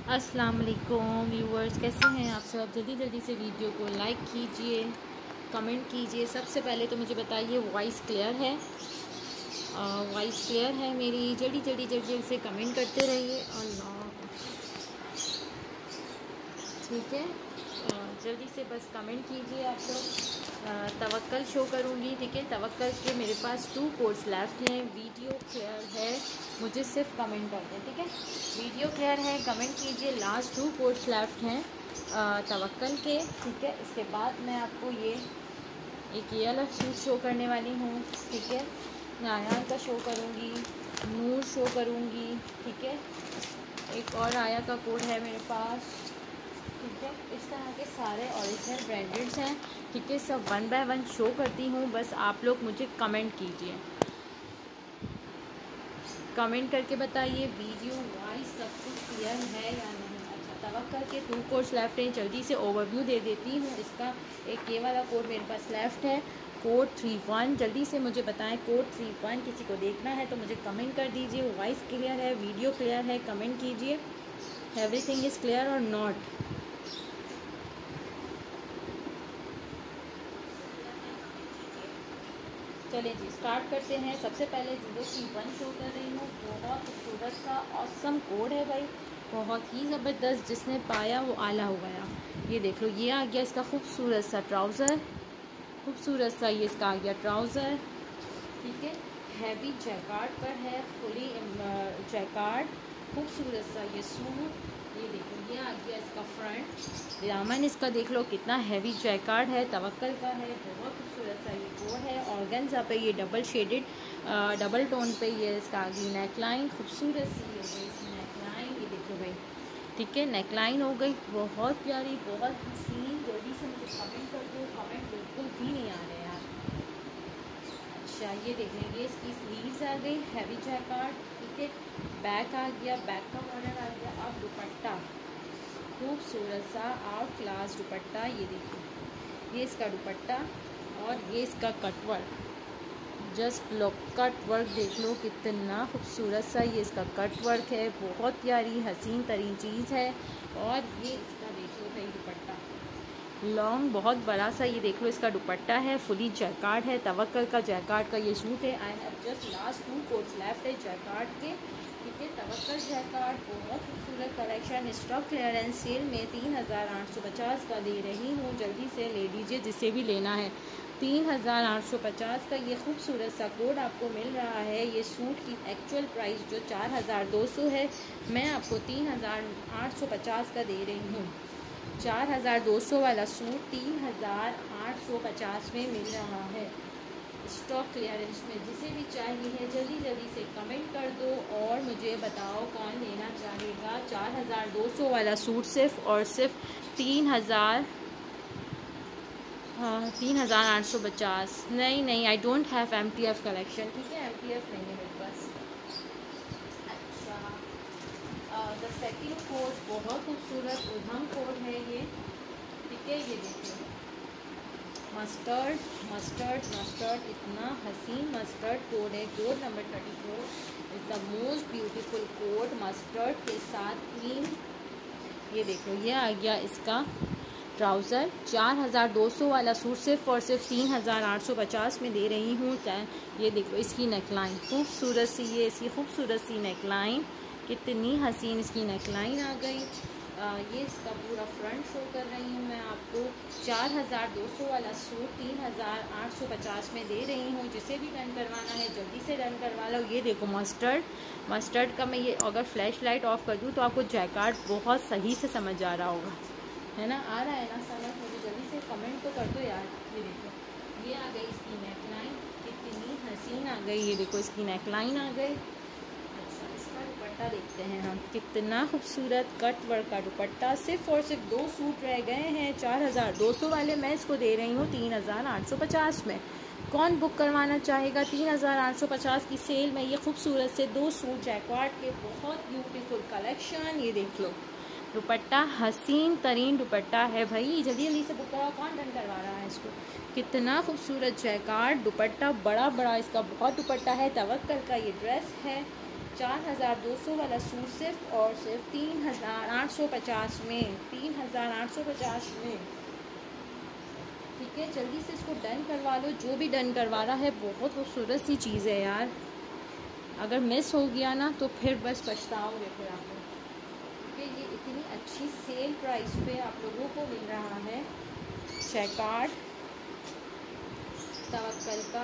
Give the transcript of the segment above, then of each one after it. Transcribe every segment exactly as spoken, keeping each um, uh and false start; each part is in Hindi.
अस्सलाम वालेकुम व्यूवर्स, कैसे हैं आप सब। जल्दी जल्दी से वीडियो को लाइक कीजिए, कमेंट कीजिए। सबसे पहले तो मुझे बताइए वॉइस क्लियर है, वॉइस क्लियर है मेरी। जल्दी जल्दी जल्दी से कमेंट करते रहिए। अल्लाह ठीक है, जल्दी से बस कमेंट कीजिए आप लोग। तवक्कल शो करूँगी, ठीक है। तवक्कल के मेरे पास टू कोर्स लेफ्ट हैं। वीडियो क्लियर है, मुझे सिर्फ कमेंट कर दें, ठीक है। वीडियो क्लियर है, कमेंट कीजिए। लास्ट टू कोर्स लेफ्ट हैं तवक्कल के, ठीक है। इसके बाद मैं आपको ये एक ये अलग सूट शो करने वाली हूँ, ठीक है। नायान का शो करूँगी, नूर शो करूँगी, ठीक है। एक और आया का कोड है मेरे पास, ठीक है। इस तरह के सारे ओरिजिनल ब्रांडेड्स हैं, ठीक है। सब वन बाय वन शो करती हूँ, बस आप लोग मुझे कमेंट कीजिए। कमेंट करके बताइए वीडियो वॉइस सब कुछ क्लियर है या नहीं। अच्छा, तवक्कल के टू कोड्स लेफ्ट हैं, जल्दी से ओवरव्यू दे देती हूँ इसका। एक ये वाला कोड मेरे पास लेफ्ट है, कोड थ्री वन। जल्दी से मुझे बताएं कोड थ्री वन किसी को देखना है तो मुझे कमेंट कर दीजिए। वॉइस क्लियर है, वीडियो क्लियर है, कमेंट कीजिए। Everything is clear or not. चलिए जी स्टार्ट करते हैं। सबसे पहले जीरो थ्री वन शो कर रही हूँ। बहुत खूबसूरत सा ऑसम कोड है भाई, बहुत ही ज़बरदस्त। जिसने पाया वो आला हो गया। ये देख लो, ये आ गया इसका खूबसूरत सा ट्राउज़र, खूबसूरत सा ये इसका आ गया ट्राउज़र, ठीक है। हैवी जैकार्ड पर है, फुली जैकार्ड, खूबसूरत सा ये सूट। ये देखो, ये आ गया इसका फ्रंट दामन। इसका देख लो कितना हैवी जैकार्ड है, तवक्कल का है। बहुत खूबसूरत सा ये कोड है। ऑर्गेन्जा पे ये डबल शेडेड डबल टोन पे ये इसका आगे नेकलाइन खूबसूरत सी हो गई इसकी नेकलाइन। ये देखो भाई, ठीक है। नेकलाइन हो गई बहुत प्यारी, बहुत हसीन। जल्दी से मुझे कमेंट कर दो, कमेंट बिल्कुल भी नहीं आ रहे यार। अच्छा, ये देख लेंगे, इसकी स्लीव्स आ गई हैवी जैकार्ड, ठीक है। बैक आ गया, बैक का बॉर्डर आ गया। अब दुपट्टा खूबसूरत सा आउट क्लास दुपट्टा। ये देखिए, ये इसका दुपट्टा और ये इसका कट वर्क। जस्ट लो कट वर्क देख लो कितना खूबसूरत सा ये इसका कट वर्क है। बहुत प्यारी हसीन तरीन चीज़ है। और ये इसका देख लो भाई दुपट्टा लॉन्ग, बहुत बड़ा सा। ये देख लो इसका दुपट्टा है, फुली जैकार्ड है। तवक्कल का जैकार्ड का ये सूट है। I have just last two coats left है जैकार्ड के, ठीक है। तवक्कल जैकार्ड बहुत खूबसूरत कलेक्शन। स्टॉक क्लियरेंस सेल में तीन हज़ार आठ सौ पचास का दे रही हूँ, जल्दी से ले लीजिए जिसे भी लेना है। तीन हज़ार आठ सौ पचास का ये खूबसूरत सा कोड आपको मिल रहा है। ये सूट की एक्चुअल प्राइस जो चार हज़ार दो सौ है, मैं आपको तीन हज़ार आठ सौ पचास का दे रही हूँ। चार हज़ार दो सौ वाला सूट तीन हज़ार आठ सौ पचास में मिल रहा है स्टॉक क्लियरेंस में। जिसे भी चाहिए है जल्दी जल्दी से कमेंट कर दो और मुझे बताओ कौन लेना चाहेगा। चार हज़ार दो सौ वाला सूट सिर्फ और सिर्फ तीन हज़ार हाँ तीन हज़ार आठ सौ पचास। नहीं नहीं, I don't have M T F collection, ठीक है। एम टी एफ नहीं है मेरे पास। द सेकंड कोड बहुत खूबसूरत उधम कोड है ये, ठीक है। ये देखिए, मस्टर्ड मस्टर्ड मस्टर्ड, इतना हसीन मस्टर्ड कोड है। Code number thirty four is the most beautiful code mustard के साथ क्रीम। ये देखो, ये आ गया इसका ट्राउज़र। चार हज़ार दो सौ वाला सूट सिर्फ और सिर्फ तीन हज़ार आठ सौ पचास में दे रही हूँ। ये देखो इसकी नेकलाइन खूबसूरत सी, ये इसकी खूबसूरत सी नेकलाइन, कितनी हसीन इसकी नेकलाइन आ गई। आ, ये इसका पूरा फ्रंट शो कर रही हूँ मैं आपको। चार हज़ार दो सौ वाला सूट तीन हज़ार आठ सौ पचास में दे रही हूँ। जिसे भी डन करवाना है जल्दी से डन करवा लो। ये देखो मस्टर्ड मस्टर्ड का मैं ये अगर फ्लैश लाइट ऑफ कर दूँ तो आपको जैकार्ड बहुत सही से समझ आ रहा होगा, है ना। आ रहा है ना समझ? मुझे जल्दी से कमेंट तो कर दो यार। ये देखो, ये आ गई इसकी नेकलाइन, कितनी हसीन आ गई। ये देखो इसकी नेकलाइन आ गई। अच्छा, इसका दुपट्टा देखते हैं हम, कितना खूबसूरत कट वर्क का दुपट्टा। सिर्फ और सिर्फ दो सूट रह गए हैं चार हज़ार दो सौ वाले, मैं इसको दे रही हूँ तीन हज़ार आठ सौ पचास में। कौन बुक करवाना चाहेगा? तीन हज़ार आठ सौ पचास की सेल में ये खूबसूरत से दो सूट जैकार्ड के, बहुत ब्यूटीफुल कलेक्शन। ये देख लो दुपट्टा, हसीन तरीन दुपट्टा है भाई। जल्दी जल्दी से बुक करा, कौन डन करवा रहा है इसको। कितना खूबसूरत जैकार्ड दुपट्टा, बड़ा बड़ा इसका बहुत दुपट्टा है। तवक्कल का ये ड्रेस है, चार हज़ार दो सौ वाला सूट सिर्फ और सिर्फ तीन हज़ार आठ सौ पचास में, तीन हज़ार आठ सौ पचास में। ठीक है, जल्दी से इसको डन करवा लो, जो भी डन करवा रहा है। बहुत खूबसूरत सी चीज़ है यार, अगर मिस हो गया ना तो फिर बस पछताओगे फिर आप लोग, क्योंकि ये इतनी अच्छी सेल प्राइस पे आप लोगों को मिल रहा है। जैकार्ड तवक्कल का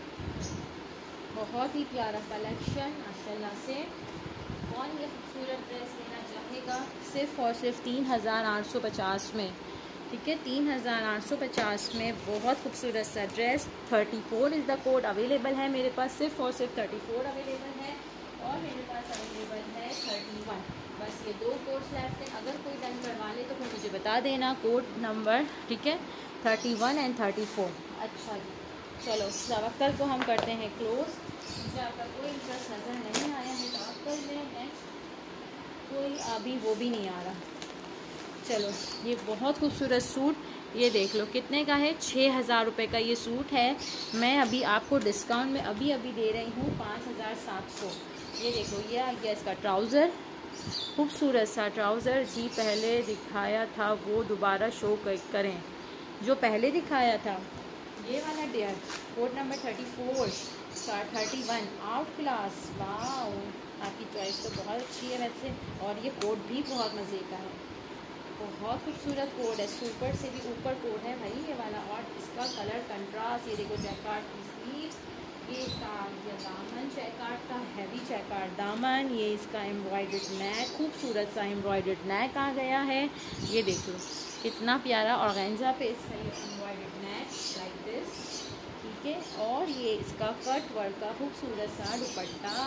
बहुत ही प्यारा कलेक्शन माशाल्लाह से। कौन ये खूबसूरत ड्रेस लेना चाहेगा सिर्फ और सिर्फ तीन हज़ार आठ सौ पचास में। ठीक है, तीन हज़ार आठ सौ पचास में बहुत खूबसूरत सा dress. Thirty four is the code available है मेरे पास, सिर्फ और सिर्फ थर्टी फोर अवेलेबल है और मेरे पास अवेलेबल है थर्टी वन। बस ये दो कोड्स लेफ्ट हैं, अगर कोई डन करवा ले तो फिर मुझे बता देना कोड नंबर। ठीक है, thirty one and thirty four. अच्छा जी, चलो तवक्कल को हम करते हैं क्लोज। मुझे आपका कोई इंटरेस्ट नज़र नहीं आया है तवक्कल में, नेक्स्ट कोई अभी वो भी नहीं आ रहा। चलो, ये बहुत खूबसूरत सूट, ये देख लो कितने का है, छः हज़ार रुपये का ये सूट है। मैं अभी आपको डिस्काउंट में अभी अभी दे रही हूँ पाँच हज़ार सात सौ। ये देखो, ये आ गया इसका ट्राउज़र, खूबसूरत सा ट्राउज़र जी। पहले दिखाया था वो दोबारा शो करें, जो पहले दिखाया था ये वाला dear, code number thirty four star thirty one out class. Wow, आपकी चॉइस तो बहुत अच्छी है वैसे, और ये कोड भी बहुत मज़े का है, बहुत खूबसूरत कोड है, सुपर से भी ऊपर कोड है भाई ये वाला। और इसका कलर कंट्रास्ट, ये देखो जैकार्ड की स्लीव्स, ये इसका ये दामन जैकार्ड का हैवी जैकार्ड दामन, ये इसका एम्ब्रॉयडर्ड नेक, खूबसूरत सा एम्ब्रॉयडर्ड नेक आ गया है। ये देख लो कितना प्यारा ऑर्गेन्जा पे इसका ये एम्ब्रॉयडर्ड नेक लाइक दिस। ठीक है, और ये इसका कट वर्क का खूबसूरत सा दुपट्टा,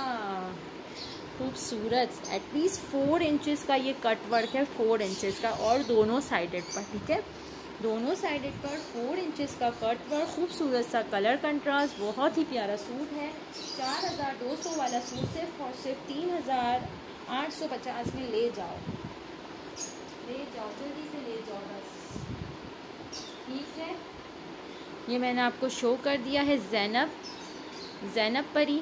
खूबसूरत, एटलीस्ट फोर इंचेस का ये कट वर्क है, फोर इंचेस का, और दोनों साइडेड पर। ठीक है, दोनों साइडेड पर फोर इंचेस का कट वर्क, खूबसूरत सा कलर कंट्रास्ट, बहुत ही प्यारा सूट है। चार हज़ार दो सौ वाला सूट सिर्फ और सिर्फ तीन हज़ार आठ सौ पचास में ले जाओ, ले जाओ, जल्दी से ले जाओ बस। ठीक है, ये मैंने आपको शो कर दिया है ज़ैनब, ज़ैनब परी।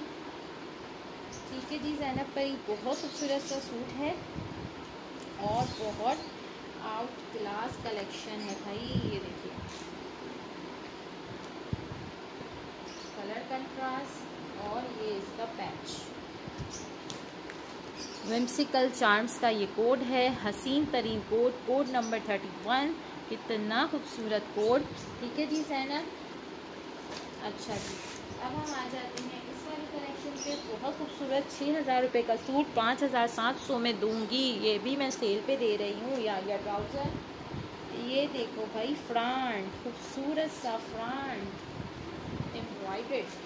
ठीक है जी, ज़ैनब परी बहुत खूबसूरत सा सूट है और बहुत आउट क्लास कलेक्शन है भाई। ये देखिए कलर कंट्रास्ट, और ये इसका पैच, विम्सिकल चार्म्स का ये कोड है, हसीन तरीन code, code number thirty one. कितना खूबसूरत कोड। ठीक है जी ज़ैनब। अच्छा जी, अब हम आ जाते हैं इस वाली कलेक्शन पे। बहुत खूबसूरत छः हज़ार रुपये का सूट पाँच हज़ार सात सौ में दूंगी, ये भी मैं सेल पे दे रही हूँ। या या ट्राउज़र, ये देखो भाई फ्रंट, खूबसूरत सा front embroidered,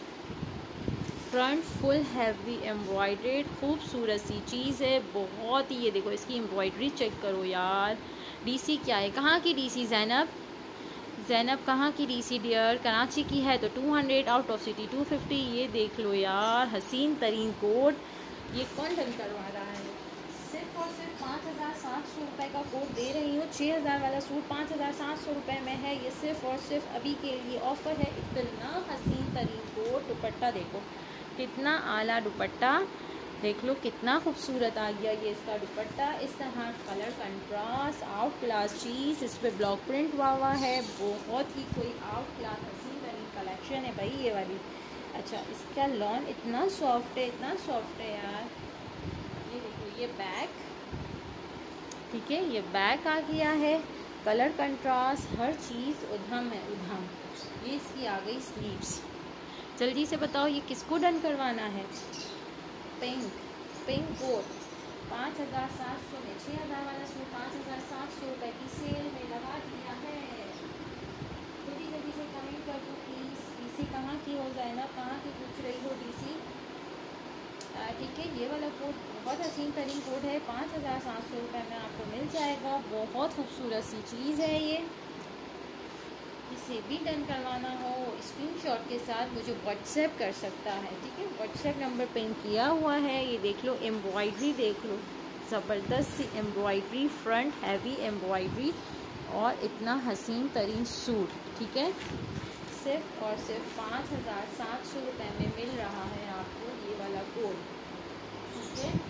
front full heavy embroidered, खूबसूरत सी चीज़ है बहुत ही। ये देखो इसकी एम्ब्रॉयडरी चेक करो यार। डीसी क्या है, कहाँ की डीसी ज़ैनब, ज़ैनब कहाँ की डीसी डियर, कराची की है तो two hundred, out of city two fifty. ये देख लो यार, हसीन तरीन कोड। ये कौन डन करवा रहा है, सिर्फ और सिर्फ पाँच हज़ार सात सौ रुपये का कोड दे रही हूँ। छः हज़ार वाला सूट पाँच हज़ार सात सौ रुपये में है, ये सिर्फ और सिर्फ अभी के लिए ऑफ़र है। इतना हसीन तरीन कोड, दुपट्टा देखो कितना आला दुपट्टा, देख लो कितना खूबसूरत आ गया ये इसका दुपट्टा। इस तरह कलर कंट्रास्ट, आउट क्लास चीज़, इस पर ब्लॉक प्रिंट हुआ हुआ है, बहुत ही कोई आउट क्लास हसीन तरीन कलेक्शन है भाई ये वाली। अच्छा, इसका लॉन इतना सॉफ्ट है, इतना सॉफ्ट है यार। ये देखो ये बैक, ठीक है, ये बैक आ गया है, कलर कंट्रास्ट, हर चीज़ उधम है उधम। ये इसकी आ गई स्लीव्स। जल्दी से बताओ ये किसको डन करवाना है। पिंक, पिंक कोट पाँच हज़ार सात सौ में, छः हज़ार वाला सूट पाँच हज़ार सात सौ रुपये की सेल में लगा दिया है। जल्दी जल्दी से कमेंट कर दो प्लीज़। डीसी कहाँ की हो जाए ना, कहाँ की पूछ रही हो डीसी। ठीक है, ये वाला कोड बहुत हसीन तरीन कोड है, पाँच हज़ार सात सौ रुपये में आपको मिल जाएगा। बहुत खूबसूरत सी चीज़ है ये। इसे भी डन करवाना हो स्क्रीनशॉट के साथ मुझे व्हाट्सएप कर सकता है। ठीक है, व्हाट्सएप नंबर पिन किया हुआ है। ये देख लो एम्ब्रॉयडरी, देख लो ज़बरदस्त सी एम्ब्रॉयडरी, फ्रंट हैवी एम्ब्रॉयडरी, और इतना हसीन तरीन सूट। ठीक है, सिर्फ और सिर्फ पाँच हज़ार सात सौ रुपये में मिल रहा है आपको ये वाला कोड। ठीक है।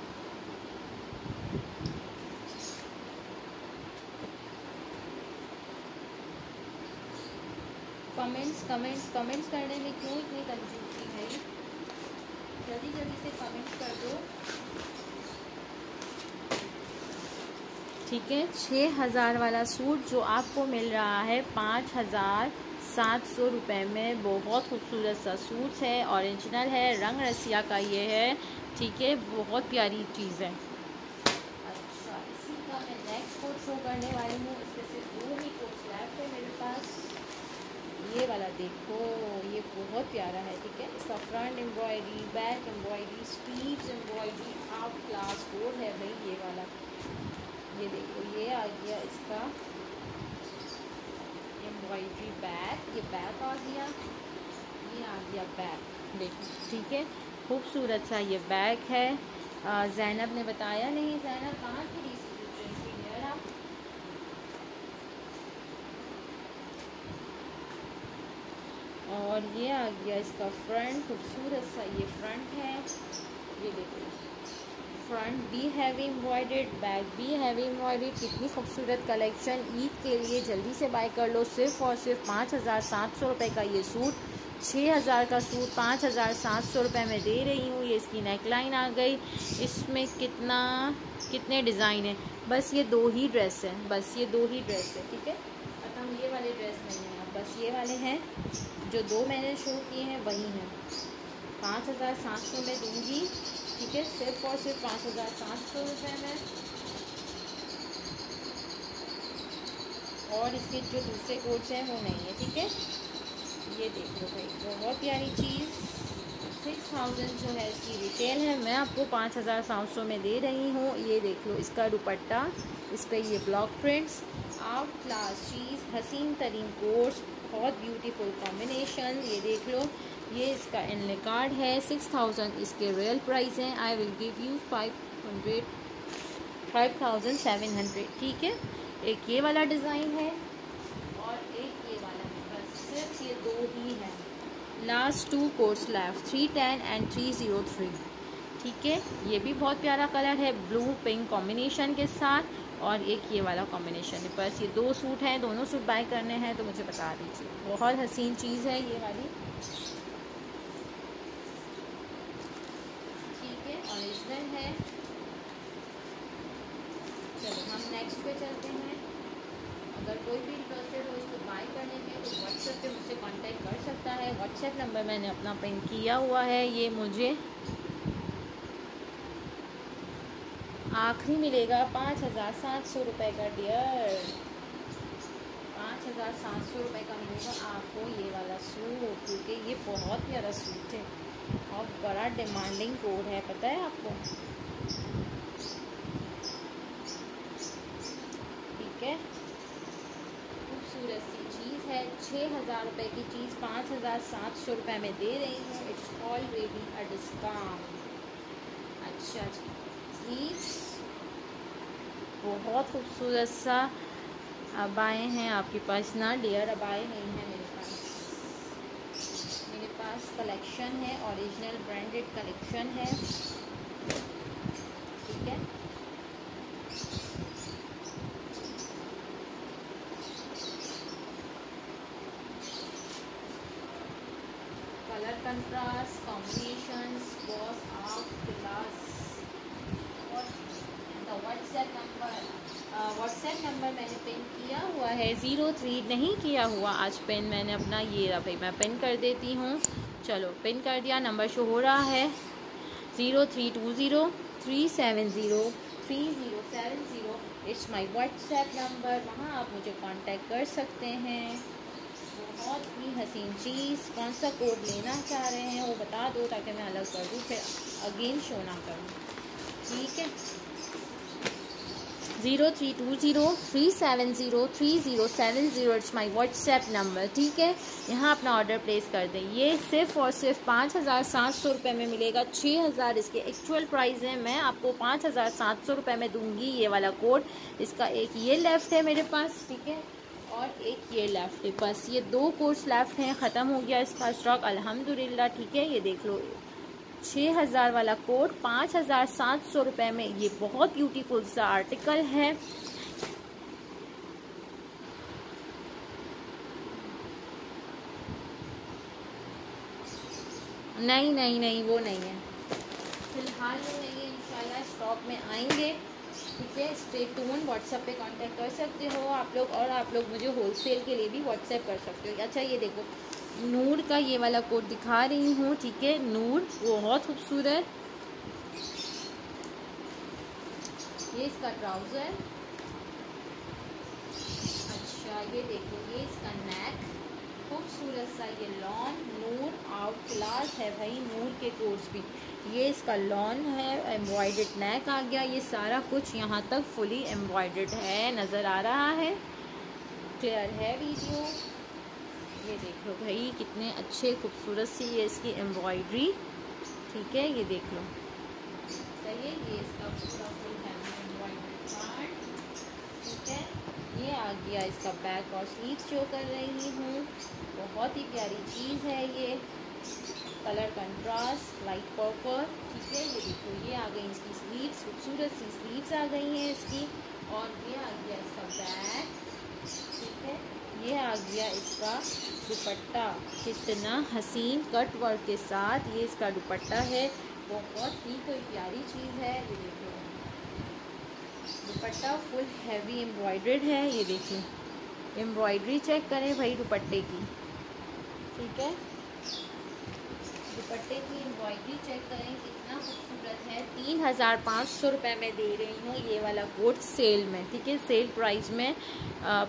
कमेंट्स कमेंट्स कमेंट्स करने में क्यों इतनी कंफ्यूजन है? जल्दी जल्दी से कमेंट्स कर दो। ठीक है, छः हज़ार वाला सूट जो आपको मिल रहा है पाँच हज़ार सात सौ रुपये में। बहुत खूबसूरत सा सूट है, ओरिजिनल है, रंग रसिया का ये है। ठीक है, बहुत प्यारी चीज़ है। अच्छा, इसी का मैं नेक्स्ट कोट शो करने वाली हूँ। इसमें से दो ही कोट्स लेफ्ट है मेरे पास। ये वाला देखो, ये बहुत प्यारा है। ठीक है, इसका front embroidery, back embroidery, sleeves embroidery, half class code है भाई ये वाला। ये देखो, ये आ गया इसका एम्ब्रॉयडरी बैक, ये बैक आ गया, ये आ गया बैक, देखो। ठीक है, खूबसूरत सा ये बैक है। ज़ैनब ने बताया नहीं, ज़ैनब कहाँ थी यार आप? और ये आ गया इसका फ्रंट, खूबसूरत सा ये फ्रंट है। ये देखो, फ्रंट भी हैवी एम्ब्रॉयडर्ड, बैक भी हैवी एम्ब्रॉयडर्ड। कितनी खूबसूरत कलेक्शन। ईद के लिए जल्दी से बाय कर लो। सिर्फ और सिर्फ पाँच हज़ार सात सौ रुपये का ये सूट, छः हज़ार का सूट पाँच हज़ार सात सौ रुपये में दे रही हूँ। ये इसकी नेकलाइन आ गई। इसमें कितना कितने डिज़ाइन है? बस ये दो ही ड्रेस है, बस ये दो ही ड्रेस है। ठीक है, मतलब ये वाले ड्रेस नहीं है, बस ये वाले हैं जो दो मैंने शो किए हैं वही हैं। पाँच हज़ार सात सौ में दूँगी। ठीक है, सिर्फ और सिर्फ पाँच हज़ार सात सौ रुपये में। और इसके जो दूसरे कोट्स हैं वो नहीं है। ठीक है, ये देख लो भाई, बहुत प्यारी चीज़। सिक्स थाउजेंड जो है इसकी रिटेल है, मैं आपको पाँच हज़ार सात सौ में दे रही हूँ। ये देख लो, इसका दुपट्टा, इस पर ये ब्लॉक प्रिंट्स, आउट क्लास चीज़, हसीन तरीन कोट्स, बहुत ब्यूटीफुल कॉम्बिनेशन। ये देख लो, ये इसका इनले कार्ड है। सिक्स थाउजेंड इसके रियल प्राइस हैं। I will give you five hundred five thousand seven hundred. ठीक है, एक ये वाला डिज़ाइन है और एक ये वाला है, बस सिर्फ ये दो ही हैं। Last two coats left, three ten and three zero three. ठीक है, ये भी बहुत प्यारा कलर है, ब्लू पिंक कॉम्बिनेशन के साथ। और एक ये वाला कॉम्बिनेशन है। बस ये दो सूट हैं, दोनों सूट बाय करने हैं तो मुझे बता दीजिए। बहुत हसीन चीज़ है ये वाली। ठीक है, ओरिजिनल है। चलो हम नेक्स्ट पे चलते हैं। अगर कोई भी इंटरेस्टेड हो इसको बाय करने में तो व्हाट्सएप पे मुझसे कांटेक्ट कर सकता है। व्हाट्सएप नंबर मैंने अपना पिन किया हुआ है। ये मुझे आखिरी मिलेगा पाँच हज़ार सात सौ रुपये का डियर। पाँच हज़ार सात सौ रुपये का मिलेगा आपको ये वाला सूट, क्योंकि ये बहुत प्यारा सूट है और बड़ा डिमांडिंग कोड है, पता है आपको। ठीक है, खूबसूरत सी चीज़ है। छः हज़ार रुपये की चीज़ पाँच हज़ार सात सौ रुपये में दे रही हूँ। It's already a discount. अच्छा जी, स्लीव्स बहुत खूबसूरत सा अबाए हैं आपके पास ना डियर? अबाए नहीं है मेरे पास, मेरे पास कलेक्शन है, ओरिजिनल ब्रांडेड कलेक्शन है। ठीक है, colour contrast combinations boss of class. और व्हाट्सएप नंबर व्हाट्सएप नंबर मैंने पिन किया हुआ है, ज़ीरो थ्री नहीं किया हुआ आज पिन मैंने अपना। ये रहा भाई, मैं पिन कर देती हूँ। चलो पिन कर दिया, नंबर शो हो रहा है zero three two zero three seven zero three zero seven zero. It's my WhatsApp number, वहाँ आप मुझे कांटेक्ट कर सकते हैं। बहुत ही हसीन चीज़। कौन सा कोड लेना चाह रहे हैं वो बता दो ताकि मैं अलग कर दूँ, फिर अगेन शो ना करूँ। ठीक है, zero three two zero three seven zero three zero seven zero it's my WhatsApp number. ठीक है, यहाँ अपना ऑर्डर प्लेस कर दें। ये सिर्फ और सिर्फ पाँच हज़ार सात सौ रुपये में मिलेगा। छः हज़ार इसके एक्चुअल प्राइस है, मैं आपको पाँच हज़ार सात सौ रुपये में दूंगी ये वाला कोड। इसका एक ये लेफ़्ट है मेरे पास, ठीक है, और एक ये लेफ़्ट है। बस ये दो कोड्स लेफ़्ट हैं, ख़त्म हो गया इसका स्टॉक अल्हम्दुलिल्लाह। ठीक है, ये देख लो, छः हज़ार वाला कोट पाँच हज़ार सात सौ रुपये में। ये बहुत ब्यूटीफुल सा आर्टिकल है। नहीं नहीं नहीं वो नहीं है, फिलहाल में नहीं है, इंशाल्लाह स्टॉक में आएंगे। ठीक है, स्टे ट्यून। व्हाट्सएप पे कांटेक्ट कर सकते हो आप लोग, और आप लोग मुझे होलसेल के लिए भी व्हाट्सएप कर सकते हो। अच्छा ये देखो, नूर का ये वाला कोट दिखा रही हूँ। ठीक है, नूर बहुत खूबसूरत। ये इसका ट्राउज़र। अच्छा ये देखो, ये इसका नेक, खूबसूरत सा ये लॉन। नूर आउट क्लास है भाई, नूर के कोट्स भी। ये इसका लॉन है, एम्ब्रॉयडर्ड नेक आ गया। ये सारा कुछ यहाँ तक फुली एम्ब्रॉयडर्ड है, नज़र आ रहा है, क्लियर है वीडियो। ये देख लो भाई, कितने अच्छे खूबसूरत सी ये इसकी एम्ब्रॉयडरी। ठीक है, ये देख लो, सही है। ये इसका पूरा फुल एम्ब्रॉयडर्ड पार्ट। ठीक है, ये आ गया इसका बैक और स्लीव्स शो कर रही हूँ। बहुत ही प्यारी चीज़ है ये, कलर कंट्रास्ट लाइट पर्पल। ठीक है, ये देखो, ये आ गई इसकी स्लीव्स, खूबसूरत सी स्लीव्स आ गई हैं इसकी। और ये आ गया इसका बैक। ठीक है, ये आ गया इसका दुपट्टा, कितना हसीन कट वर्क के साथ ये इसका दुपट्टा है। बहुत ही कोई प्यारी चीज़ है। ये देखो, दुपट्टा फुल हैवी एम्ब्रॉयडर्ड है। ये देखिए, एम्ब्रॉयडरी चेक करें भाई दुपट्टे की। ठीक है, दुपट्टे की एम्ब्रॉयडरी चेक करें, कितना खूबसूरत है। तीन हज़ार पाँच सौ रुपये में दे रही हूँ ये वाला कोट सेल में। ठीक है, सेल प्राइस में। आ,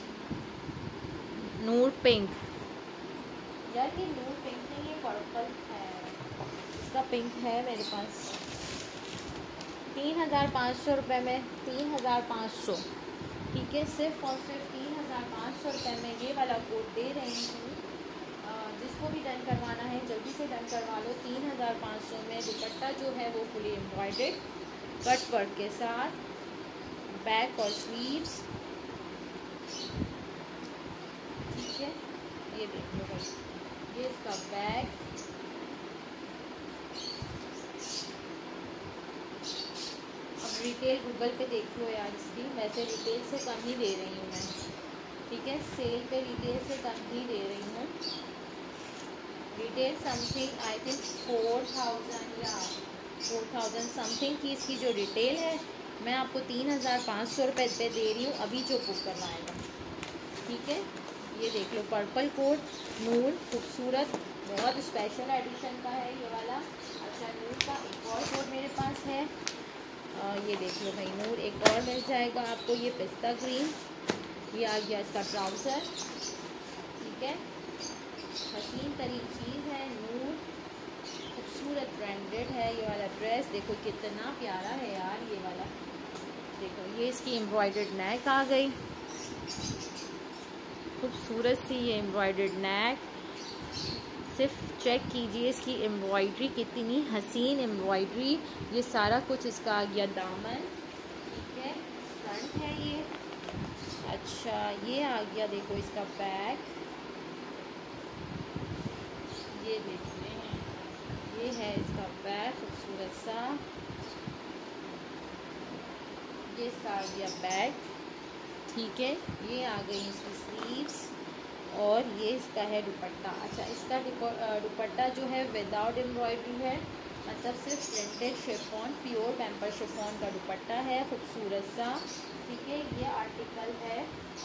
नूर पिंक, यार ये नूर पिंक नहीं, ये पर्पल है, इसका पिंक है मेरे पास। तीन हज़ार पाँच सौ रुपये में, तीन हज़ार पाँच सौ। ठीक है, सिर्फ और सिर्फ तीन हज़ार पाँच सौ रुपये में ये वाला कोट दे रही हूँ। जिसको भी डन करवाना है जल्दी से डन करवा लो। तीन हज़ार पाँच सौ में दुपट्टा जो है वो फुली एम्ब्रॉयडर्ड कट वर्क के साथ, बैक और स्लीव्स। ठीक है, ये देख लो भाई, ये इसका बैक। अब रिटेल गूगल पे देख लो यार इसकी, वैसे रिटेल से कम ही दे रही हूँ मैं। ठीक है, सेल पे रिटेल से कम ही दे रही हूँ। Retail something I think four thousand या फोर थाउजेंड समथिंग की इसकी जो रिटेल है, मैं आपको तीन हज़ार पाँच सौ रुपये पे दे रही हूँ अभी जो बुक करवाएगा। ठीक है, ये देख लो, पर्पल कोट, नूर, खूबसूरत, बहुत स्पेशल एडिशन का है ये वाला। अच्छा, नूर का एक और कोट मेरे पास है। आ, ये देख लो भाई, नूर एक और मिल जाएगा आपको, ये पिस्ता ग्रीन। ये आ गया इसका ट्राउज़र। ठीक है, हसीन तरीन चीज़ है, नूर, खूबसूरत ब्रांडेड है ये वाला ड्रेस। देखो कितना प्यारा है यार ये वाला। देखो, ये इसकी एम्ब्रॉयडर्ड नेक आ गई, खूबसूरत सी ये एम्ब्रॉयडर्ड नेक। सिर्फ चेक कीजिए इसकी एम्ब्रॉयडरी, कितनी हसीन एम्ब्रॉयडरी। ये सारा कुछ इसका आ गया दामन। ठीक है, फ्रंट है ये। अच्छा, ये आ गया देखो इसका बैक। ये देखते हैं, ये है इसका बैक, खूबसूरत सा। ये इसका आ गया बैक। ठीक है, ये आ गई इसकी स्लीव्स, और ये इसका है दुपट्टा। अच्छा, इसका दुपट्टा जो है विदाउट एम्ब्रॉयडरी है, मतलब सिर्फ printed chiffon, pure pamper chiffon का दुपट्टा है, खूबसूरत सा। ठीक है, ये आर्टिकल है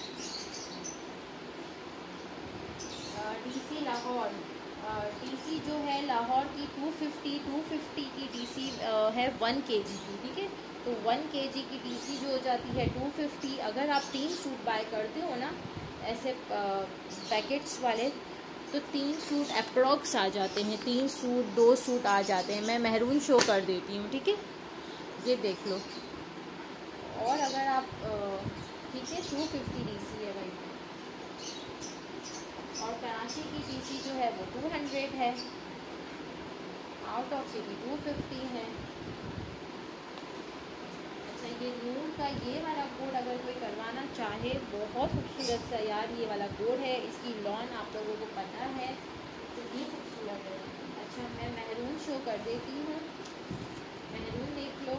डीसी लाहौर। डीसी जो है लाहौर की टू फिफ्टी टू फिफ्टी की डीसी है वन केजी की। ठीक है, तो वन केजी की डीसी जो हो जाती है टू फिफ्टी। अगर आप तीन सूट बाय करते हो ना ऐसे पैकेट्स वाले, तो तीन सूट अप्रॉक्स आ जाते हैं, तीन सूट दो सूट आ जाते हैं। मैं महरून शो कर देती हूँ। ठीक है, ये देख लो। और अगर आप ठीक है, टू फिफ्टी डीसी है भाई, और कराची की डीसी जो है वो टू हंड्रेड है, out of city two fifty है। अच्छा, ये नूर का ये वाला कोड अगर कोई करवाना चाहे, बहुत खूबसूरत सा यार ये वाला कोड है। इसकी लॉन आप लोगों को पता है, तो ये खूबसूरत है। अच्छा, मैं महरून शो कर देती हूँ। महरून देख लो,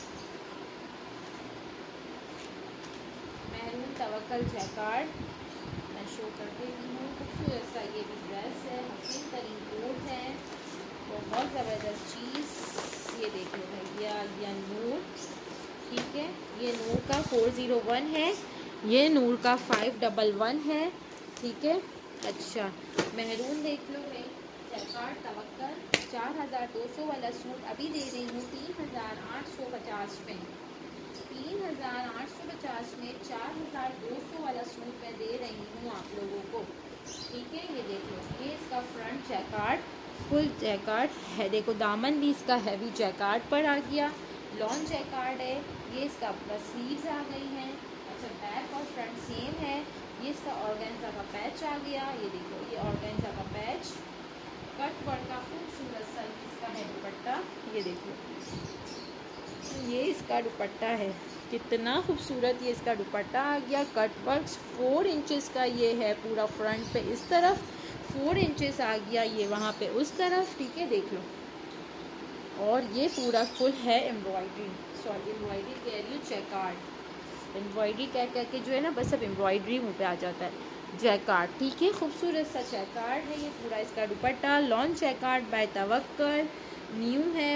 महरून तवक्कल जैकार्ड मैं शो कर देती हूँ। खूबसूरत सा ये भी ड्रेस है, हसीन तरीन कोट है, बहुत ज़बरदस्त चीज़। ये देख लो भैया, या नूर, ठीक है, ये नूर का फोर ज़ीरो वन है, ये नूर का फाइव डबल वन है, ठीक है। अच्छा, महरून देख लो भाई, जैकार्ड तवक्कल, चार हज़ार दो सौ वाला सूट अभी दे रही हूँ तीन हज़ार आठ सौ पचास में। तीन हज़ार आठ सौ पचास में चार हज़ार दो सौ वाला सूट मैं दे रही हूँ आप लोगों को, ठीक है। ये देख लो, ये इसका फ्रंट जैकार्ड, फुल जैकार्ड है, देखो दामन भी इसका हैवी जैकार्ड पर आ गया, लॉन्ग जैकार्ड है। ये इसका स्लीव्स आ गई हैं। अच्छा, बैक और फ्रंट सेम है। ये इसका ऑर्गेन्जा का पैच आ गया, ये देखो, ये ऑर्गेन्जा का पैच, कट वर्क का खूबसूरत सा इसका है दुपट्टा, ये देखो, ये इसका दुपट्टा है, कितना खूबसूरत ये इसका दुपट्टा आ गया। कट वर्क फोर इंचेस का ये है, पूरा फ्रंट पे इस तरफ फोर इंचेस आ गया, ये वहाँ पे उस तरफ, ठीक है, देख लो। और ये पूरा फुल है एम्ब्रॉयडरी, सॉरी एम्ब्रॉयडरी कह रही हूँ, जैकार्ड। एम्ब्रॉयडरी कह कह के जो है ना, बस अब एम्ब्रॉयडरी मुँह पे आ जाता है। जैकार्ड, ठीक है, खूबसूरत सा जैकार्ड है ये पूरा इसका dupatta, long jacquard by Tawakkal, new है,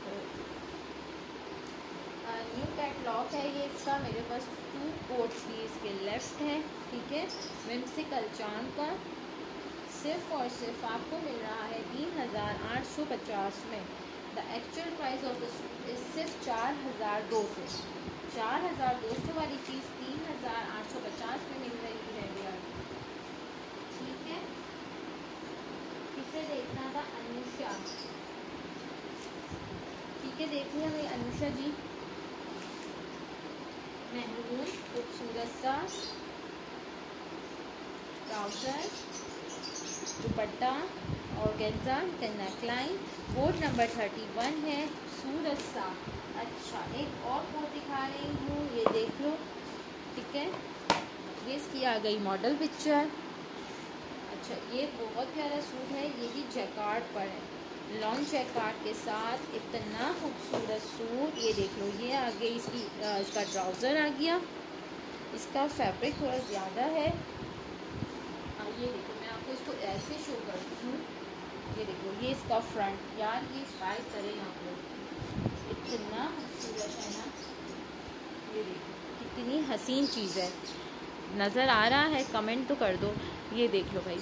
न्यू कैटलॉग है ये इसका। मेरे पास टू कोट्स भी इसके लेफ्ट है, ठीक है, विम्सिकल चांद का, सिर्फ और सिर्फ आपको मिल रहा है तीन हज़ार आठ सौ पचास में। The actual price of the suit is सिर्फ चार हज़ार दो सौ। चार हज़ार दो सौ वाली चीज़ तीन हज़ार आठ सौ पचास में मिल रही है यार, ठीक है। किसे देखना था? अनुषा, ठीक है, देख लिया भाई अनुषा जी। महरून खूबसूरत सा ट्राउज़र, दुपट्टा, ऑर्गेन्जा का neckline, coat number thirty one है, खूबसूरत सा। अच्छा, एक और कोट दिखा रही हूँ, ये देख लो, ठीक है, ये इसकी आ गई मॉडल पिक्चर। अच्छा, ये बहुत प्यारा सूट है, ये भी जैकार्ड पर है, लॉन्ग जैकार्ड के साथ, इतना खूबसूरत सूट। ये देख लो, ये आ गई इसकी आ, इसका ट्राउज़र आ गया, इसका फैब्रिक थोड़ा ज़्यादा है। आ, ये देखो, मैं आपको इसको ऐसे शो करती हूँ, ये देखो, ये इसका फ्रंट, यार ये ट्राई करें आप लोग, इतना खूबसूरत है ना, ये देखो कितनी हसीन चीज़ है। नज़र आ रहा है? कमेंट तो कर दो। ये देख लो भाई,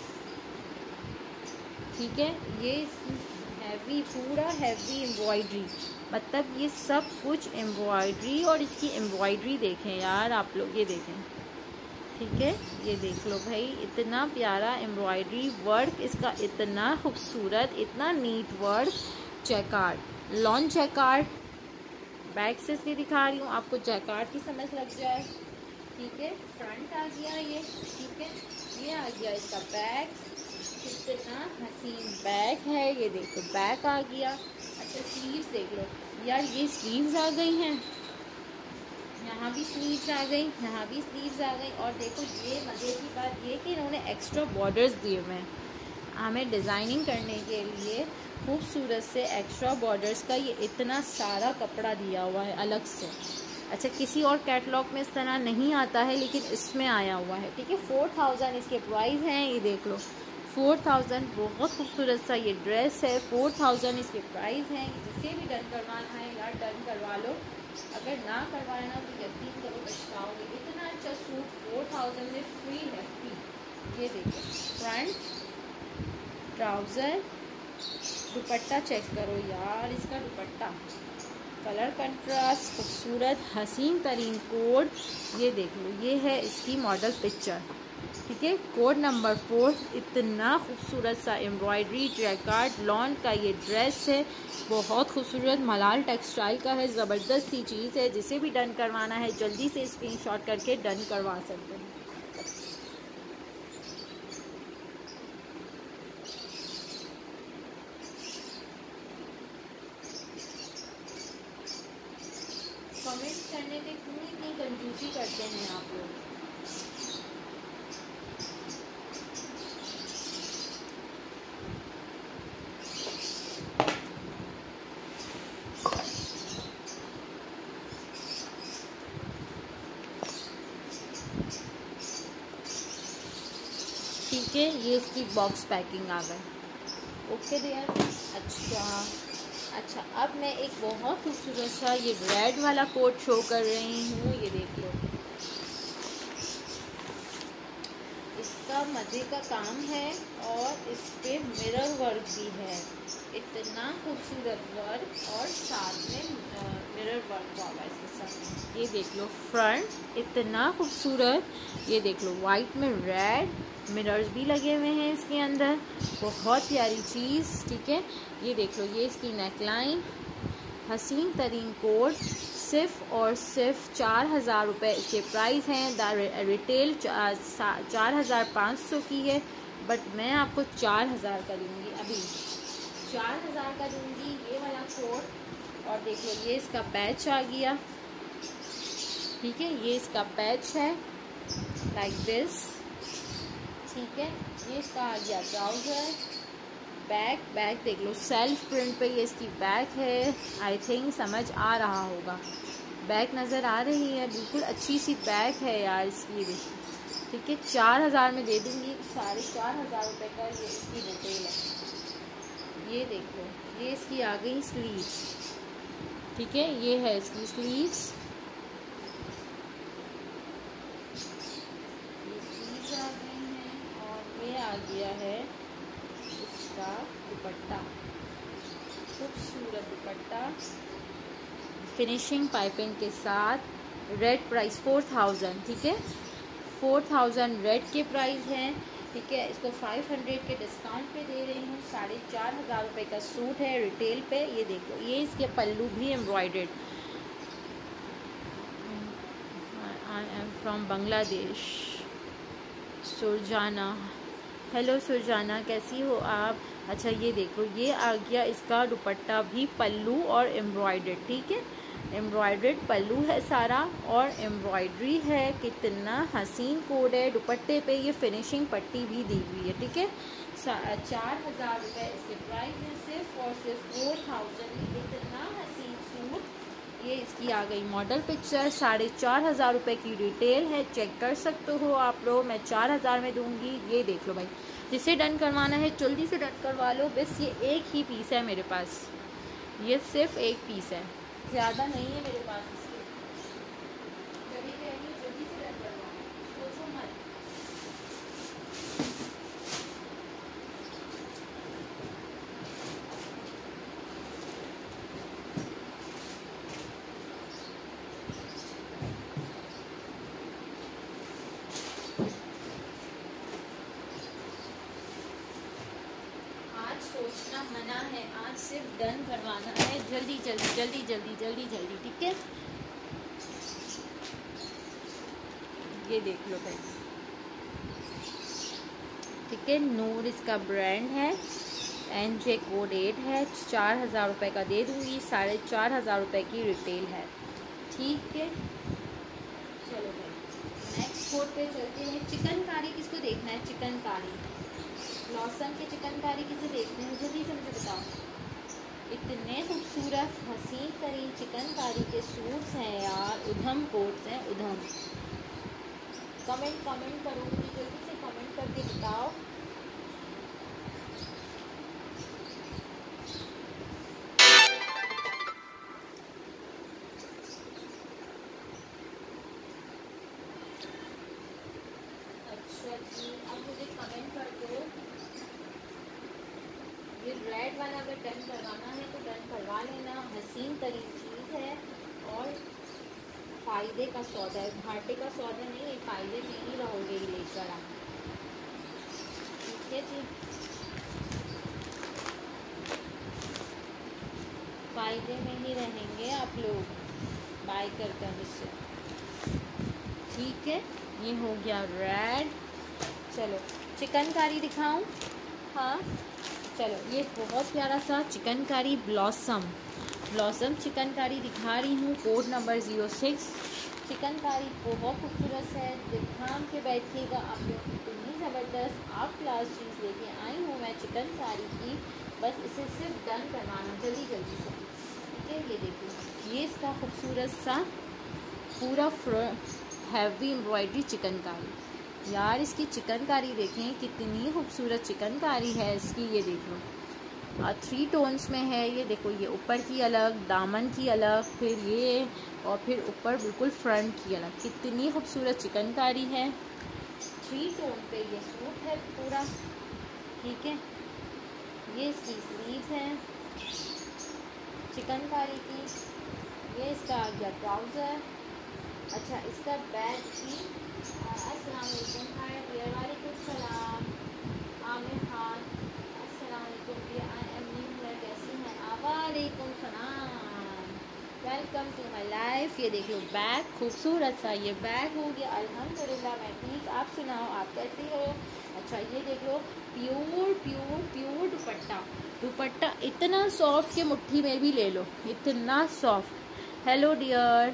ठीक है, ये हैवी, पूरा हैवी एम्ब्रॉयडरी, मतलब ये सब कुछ एम्ब्रॉयडरी, और इसकी एम्ब्रॉयडरी देखें यार आप लोग, ये देखें, ठीक है, ये देख लो भाई, इतना प्यारा एम्ब्रॉयडरी वर्क इसका, इतना खूबसूरत, इतना neat work, jacquard, long jacquard, back से इसलिए दिखा रही हूँ आपको जैकार्ड की समझ लग जाए, ठीक है। फ्रंट आ गया ये, ठीक है, ये आ गया इसका बैक, कितना हसीन बैक है, ये देखो बैक आ गया। अच्छा, स्लीव्स देख लो यार, ये स्लीव्स आ गई हैं, यहाँ भी स्लीव्स आ गई, यहाँ भी स्लीव्स आ गई, और देखो ये मज़े की बात ये कि इन्होंने एक्स्ट्रा बॉर्डर्स दिए हुए हैं हमें डिज़ाइनिंग करने के लिए, खूबसूरत से एक्स्ट्रा बॉर्डर्स का ये इतना सारा कपड़ा दिया हुआ है अलग से। अच्छा, किसी और कैटलॉग में इस तरह नहीं आता है, लेकिन इसमें आया हुआ है, ठीक है। फोर थाउजेंड इसके प्राइस हैं, ये देख लो, फोर थाउजेंड, बहुत खूबसूरत सा ये ड्रेस है, फोर थाउजेंड इसके प्राइस हैं। जिसे भी डन करवाना है यार डन करवा लो, अगर ना करवाना तो यकीन करो पछताओगे। इतना अच्छा सूट फोर थाउजेंड में फ्री है, फ्री। ये देखो, फ्रंट, ट्राउज़र, दुपट्टा चेक करो यार, इसका दुपट्टा, कलर कंट्रास्ट, खूबसूरत हसीन तरीन कोड, ये देख लो, ये है इसकी मॉडल पिक्चर, ठीक है, कोड नंबर फोर। इतना खूबसूरत सा एम्ब्रॉयडरी जैकार्ड लॉन का ये ड्रेस है, बहुत खूबसूरत, मलाल टेक्सटाइल का है, ज़बरदस्त सी चीज़ है। जिसे भी डन करवाना है जल्दी से स्क्रीनशॉट करके डन करवा सकते हैं। कमेंट करने पे क्यों इतनी कंजूसी करते हैं आप लोग? ठीक है, ये इसकी बॉक्स पैकिंग आ गई। Okay dear. अच्छा अच्छा अब मैं एक बहुत खूबसूरत सा ये रेड वाला कोट शो कर रही हूँ। ये देख लो, इसका मज़े का काम है और इस पे मिरर वर्क भी है। इतना खूबसूरत वर्क और साथ में मिरर वर्क हुआ इसके साथ। ये देख लो फ्रंट इतना खूबसूरत। ये देख लो वाइट में रेड मिरर्स भी लगे हुए हैं इसके अंदर, बहुत प्यारी चीज़। ठीक है, ये देख लो, ये इसकी नेकलाइन, हसीन तरीन कोट, सिर्फ और सिर्फ चार हज़ार रुपये इसके प्राइस हैं। द रिटेल चार हज़ार पाँच सौ की है, बट मैं आपको चार हज़ार का दूँगी, अभी चार हज़ार का दूँगी ये वाला कोट। और देख लो ये इसका पैच आ गया। ठीक है, ये इसका पैच है लाइक दिस। ठीक है, ये इसका आ गया ट्राउज़र। बैक बैक देख लो, सेल्फ प्रिंट पे ये इसकी बैक है। आई थिंक समझ आ रहा होगा, बैक नज़र आ रही है, बिल्कुल अच्छी सी बैक है यार इसकी। देखिए, ठीक है, चार हज़ार में दे दूँगी, साढ़े चार हज़ार रुपये का ये इसकी रिटेल है। ये देख लो, ये इसकी आ गई स्लीव्स। ठीक है, ये है इसकी स्लीव्स। ये स्लीव्स आ गई हैं और ये आ गया है इसका दुपट्टा, खूबसूरत दुपट्टा फिनिशिंग पाइपिंग के साथ। Red price four thousand. ठीक है, फोर थाउजेंड रेड के प्राइस हैं। ठीक है, इसको फाइव हंड्रेड के डिस्काउंट पे दे रही हूँ। साढ़े चार हज़ार रुपये का सूट है रिटेल पे। ये देखो, ये इसके पल्लू भी embroidered. I am from Bangladesh. Surjana, hello Surjana, कैसी हो आप? अच्छा ये देखो, ये आ गया इसका दुपट्टा भी, पल्लू और एम्ब्रॉयडर्ड। ठीक है, एम्ब्रॉयडर्ड पल्लू है सारा और एम्ब्रॉयडरी है। कितना हसीन कोड है। दुपट्टे पे ये फिनिशिंग पट्टी भी दी हुई है। ठीक है, चार हज़ार रुपये इसके प्राइस है, सिर्फ और सिर्फ फोर थाउजेंड। इतना हसीन सूट। ये इसकी आ गई मॉडल पिक्चर। साढ़े चार हज़ार रुपये की रिटेल है, चेक कर सकते हो आप लोग। मैं चार हज़ार में दूंगी। ये देख लो भाई, जिसे डन करवाना है जल्दी से डन करवा लो। बस ये एक ही पीस है मेरे पास, ये सिर्फ एक पीस है, ज़्यादा नहीं है मेरे पास इसके। जल्दी से जल्दी से डन करवाओ, सोचो मत। सोचना मना है, आज सिर्फ डन करवाना है। जल्दी जल्दी जल्दी जल्दी जल्दी जल्दी। ठीक है, ये देख लो भाई। ठीक है, नूर इसका ब्रांड है, एन जे कोड एट है। चार हज़ार रुपये का दे दूंगी, साढ़े चार हज़ार रुपये की रिटेल है। ठीक है, चलो भाई नेक्स्ट कोड पे चलते हैं। चिकनकारी किसको देखना है? चिकनकारी लॉसन के चिकनकारी किसे देखते हैं? जल्दी से मुझे बताओ। इतने खूबसूरत हसीन तरीन चिकनकारी के सूट्स हैं यार, उधम कोट्स हैं, उधम। कमेंट कमेंट करो मुझे, जल्दी से कमेंट करके बताओ। अच्छा जी, अब मुझे कमेंट कर दो। ये रेड वाला अगर डन करवाना है तो डन करवा लेना। हसीन तरीन चीज़ है और फ़ायदे का सौदा है, घाटे का सौदा नहीं है। फ़ायदे में ही रहोगे ये लेकर आप। ठीक है जी, फ़ायदे में ही रहेंगे आप लोग बाय कर कर इससे। ठीक है, ये हो गया रेड। चलो चिकनकारी दिखाऊं? हाँ चलो, ये बहुत प्यारा सा चिकनकारी ब्लॉसम ब्लॉसम चिकनकारी दिखा रही हूँ। Code number zero six. Chikankari बहुत खूबसूरत है, दिखाम के बैठिएगा आप लोग। इतनी ज़बरदस्त आप क्लास चीज़ लेके आई हूँ मैं चिकनकारी की। बस इसे सिर्फ डन करवाना जल्दी जल्दी से। ठीक है, ये देखिए, ये इसका खूबसूरत सा पूरा हैवी एम्ब्रॉयडरी चिकनकारी। यार इसकी चिकनकारी देखें, कितनी खूबसूरत चिकनकारी है इसकी। ये देख लो थ्री टोन्स में है। ये देखो, ये ऊपर की अलग, दामन की अलग, फिर ये, और फिर ऊपर बिल्कुल फ्रंट की अलग। कितनी खूबसूरत चिकनकारी है। थ्री टोन पे ये सूट है पूरा, ठीक है। ये इसकी स्लीव्स हैं चिकनकारी की। ये इसका आ गया ट्राउज़र। अच्छा, इसका बैग की। अस्सलाम वालेकुम, हाय डियर। वालेकुम सलाम आमिर खान, अस्सलाम वालेकुम dear, I am new here, कैसी हैं आप? वालेकुम सलाम, वेलकम टू माय लाइफ। ये देख लो बैग, खूबसूरत सा ये बैग हो गया। अल्हम्दुलिल्लाह मैं ठीक, आप सुनाओ आप कैसी हो? अच्छा, ये देख लो pure pure pure dupatta. Dupatta इतना सॉफ्ट कि मुट्ठी में भी ले लो, इतना सॉफ्ट। हेलो डियर,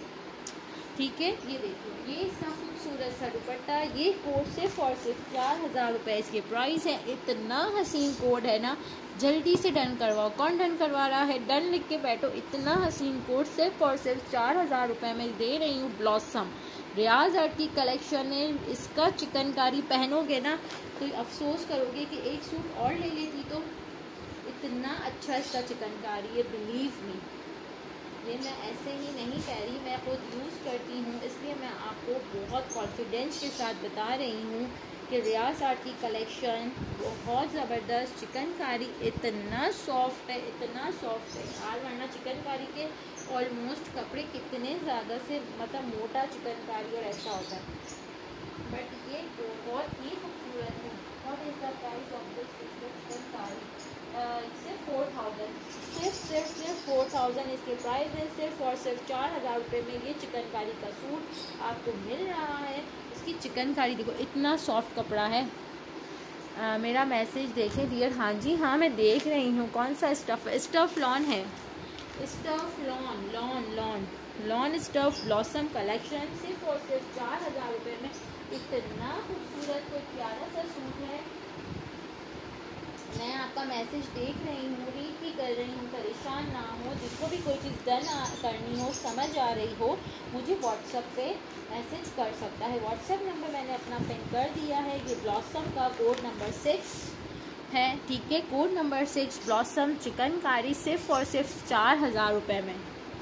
ठीक है। ये देखो, ये इसका खूबसूरत सा दुपट्टा। ये कोट सिर्फ और सिर्फ चार हज़ार रुपये इसके प्राइस है। इतना हसीन कोड है ना, जल्दी से डन करवाओ। कौन डन करवा रहा है? डन लिख के बैठो। इतना हसीन कोड सिर्फ और सिर्फ चार हज़ार रुपये में दे रही हूँ। ब्लॉसम रियाज आर्ट की कलेक्शन है। इसका चिकनकारी पहनोगे ना तो अफसोस करोगे कि एक सूट और ले लेती तो। इतना अच्छा इसका चिकनकारी है, बिलीव मी। ये मैं ऐसे ही नहीं कह रही, मैं खुद यूज़ करती हूँ, इसलिए मैं आपको बहुत कॉन्फिडेंस के साथ बता रही हूँ कि रियाज आर्ट की कलेक्शन बहुत ज़बरदस्त। चिकनकारी इतना सॉफ्ट है, इतना सॉफ्ट है यार, वरना चिकनकारी के ऑलमोस्ट कपड़े कितने ज़्यादा से मतलब मोटा चिकनकारी और ऐसा होता है, बट ये बहुत ही खूबसूरत है। What is the price of this chikankari? सिर्फ फोर थाउजेंड सिर्फ सिर्फ सिर्फ फोर थाउजेंड इसके प्राइस है। सिर्फ और सिर्फ चार हज़ार रुपये में ये चिकनकारी का सूट आपको मिल रहा है। इसकी चिकनकारी देखो, इतना सॉफ्ट कपड़ा है। आ, मेरा मैसेज देखें डियर। हाँ जी हाँ, मैं देख रही हूँ। कौन सा स्टफ़? स्टफ़ लॉन है, stuff lawn lawn lawn lawn stuff blossom collection. सिर्फ और सिर्फ चार हज़ार रुपये में इतना खूबसूरत कोई प्यारा सा सूट है। मैं आपका मैसेज देख रही हूँ, रीड भी कर रही हूँ। परेशान ना हो, जिसको भी कोई चीज़ डन करनी हो, समझ आ रही हो, मुझे व्हाट्सएप पे मैसेज कर सकता है। व्हाट्सएप नंबर मैंने अपना पिन कर दिया है। ये ब्लॉसम का कोड नंबर सिक्स है, ठीक है। Code number six blossom chikankari सिर्फ और सिर्फ चार हज़ार रुपये में।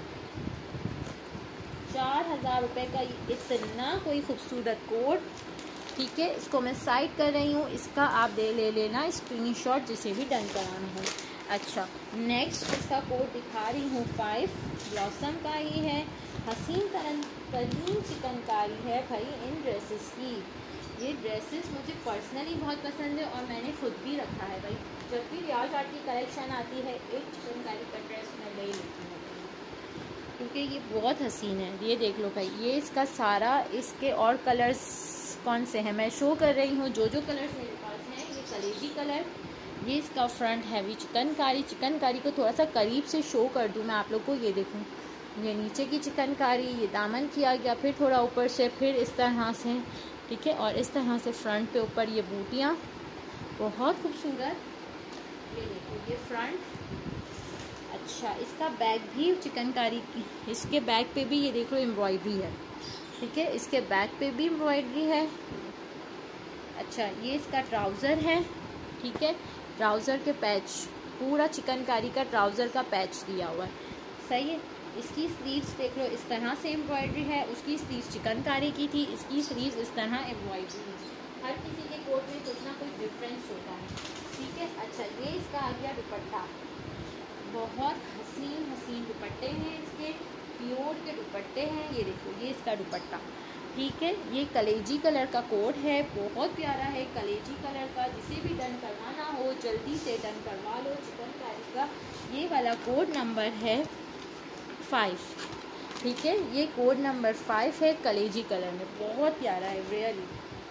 चार हज़ार रुपये का इतना कोई खूबसूरत कोड, ठीक है। इसको मैं साइड कर रही हूँ, इसका आप दे ले लेना स्क्रीनशॉट, जिसे भी डन कराना हो। अच्छा, नेक्स्ट इसका कोड दिखा रही हूँ फाइव। ब्लॉसम का ही है, हसीन तरन तरीन चिकनकारी है भाई इन ड्रेसेस की। ये ड्रेसेस मुझे पर्सनली बहुत पसंद है और मैंने खुद भी रखा है भाई। जब भी रियाज आर्ट की कलेक्शन आती है, एक चिकनकारी का ड्रेस मैं ले लेती हूँ क्योंकि ये बहुत हसीन है। ये देख लो भाई, ये इसका सारा, इसके और कलर्स कौन से हैं मैं शो कर रही हूँ। जो जो कलर्स मेरे पास हैं, ये कलेजी कलर, ये इसका फ्रंट हैवी चिकनकारी। चिकनकारी को थोड़ा सा करीब से शो कर दूँ मैं आप लोग को। ये देखूँ, ये नीचे की चिकनकारी, ये दामन किया गया, फिर थोड़ा ऊपर से, फिर इस तरह से, ठीक है। और इस तरह से फ्रंट पे ऊपर ये बूटियाँ, बहुत खूबसूरत। ये देखो, ये फ्रंट। अच्छा, इसका बैग भी चिकनकारी की, इसके बैग पे भी ये देख लो एम्ब्रॉयडरी है, ठीक है। इसके बैक पे भी एम्ब्रॉयडरी है। अच्छा, ये इसका ट्राउज़र है, ठीक है। ट्राउज़र के पैच, पूरा चिकनकारी का ट्राउज़र का पैच दिया हुआ है, सही है। इसकी स्लीव्स देख लो, इस तरह से एम्ब्रॉयडरी है। उसकी स्लीव्स चिकनकारी की थी, इसकी स्लीव्स इस तरह एम्ब्रॉयडरी है। हर किसी के कोट में कुछ ना कुछ डिफरेंस होता है, ठीक है। अच्छा, ये इसका आ गया दुपट्टा। बहुत हसीन हसीन दुपट्टे हैं इसके, प्योर के दुपट्टे हैं। ये देखो, ये इसका दुपट्टा, ठीक है। ये कलेजी कलर का कोड है, बहुत प्यारा है कलेजी कलर का। जिसे भी डन करवाना हो जल्दी से डन करवा लो चिकनकारी का। ये वाला कोड नंबर है फाइव, ठीक है। ये कोड नंबर फाइव है, कलेजी कलर में, बहुत प्यारा है रियली,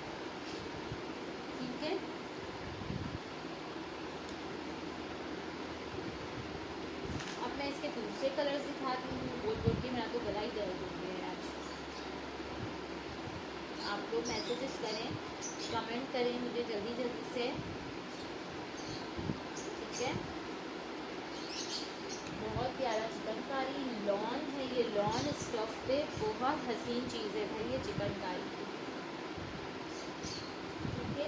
ठीक है। अब मैं इसके दूसरे कलर्स दिखाती हूँ। बोल बोल के मेरा तो गला ही दर्द हो गया है आज। आप लोग मैसेजेस करें, कमेंट करें मुझे जल्दी जल्दी से, ठीक है। बहुत प्यारा चिकनकारी लॉन है, ये लॉन स्टफ पे बहुत हसीन चीज़ है भाई ये चिकनकारी की।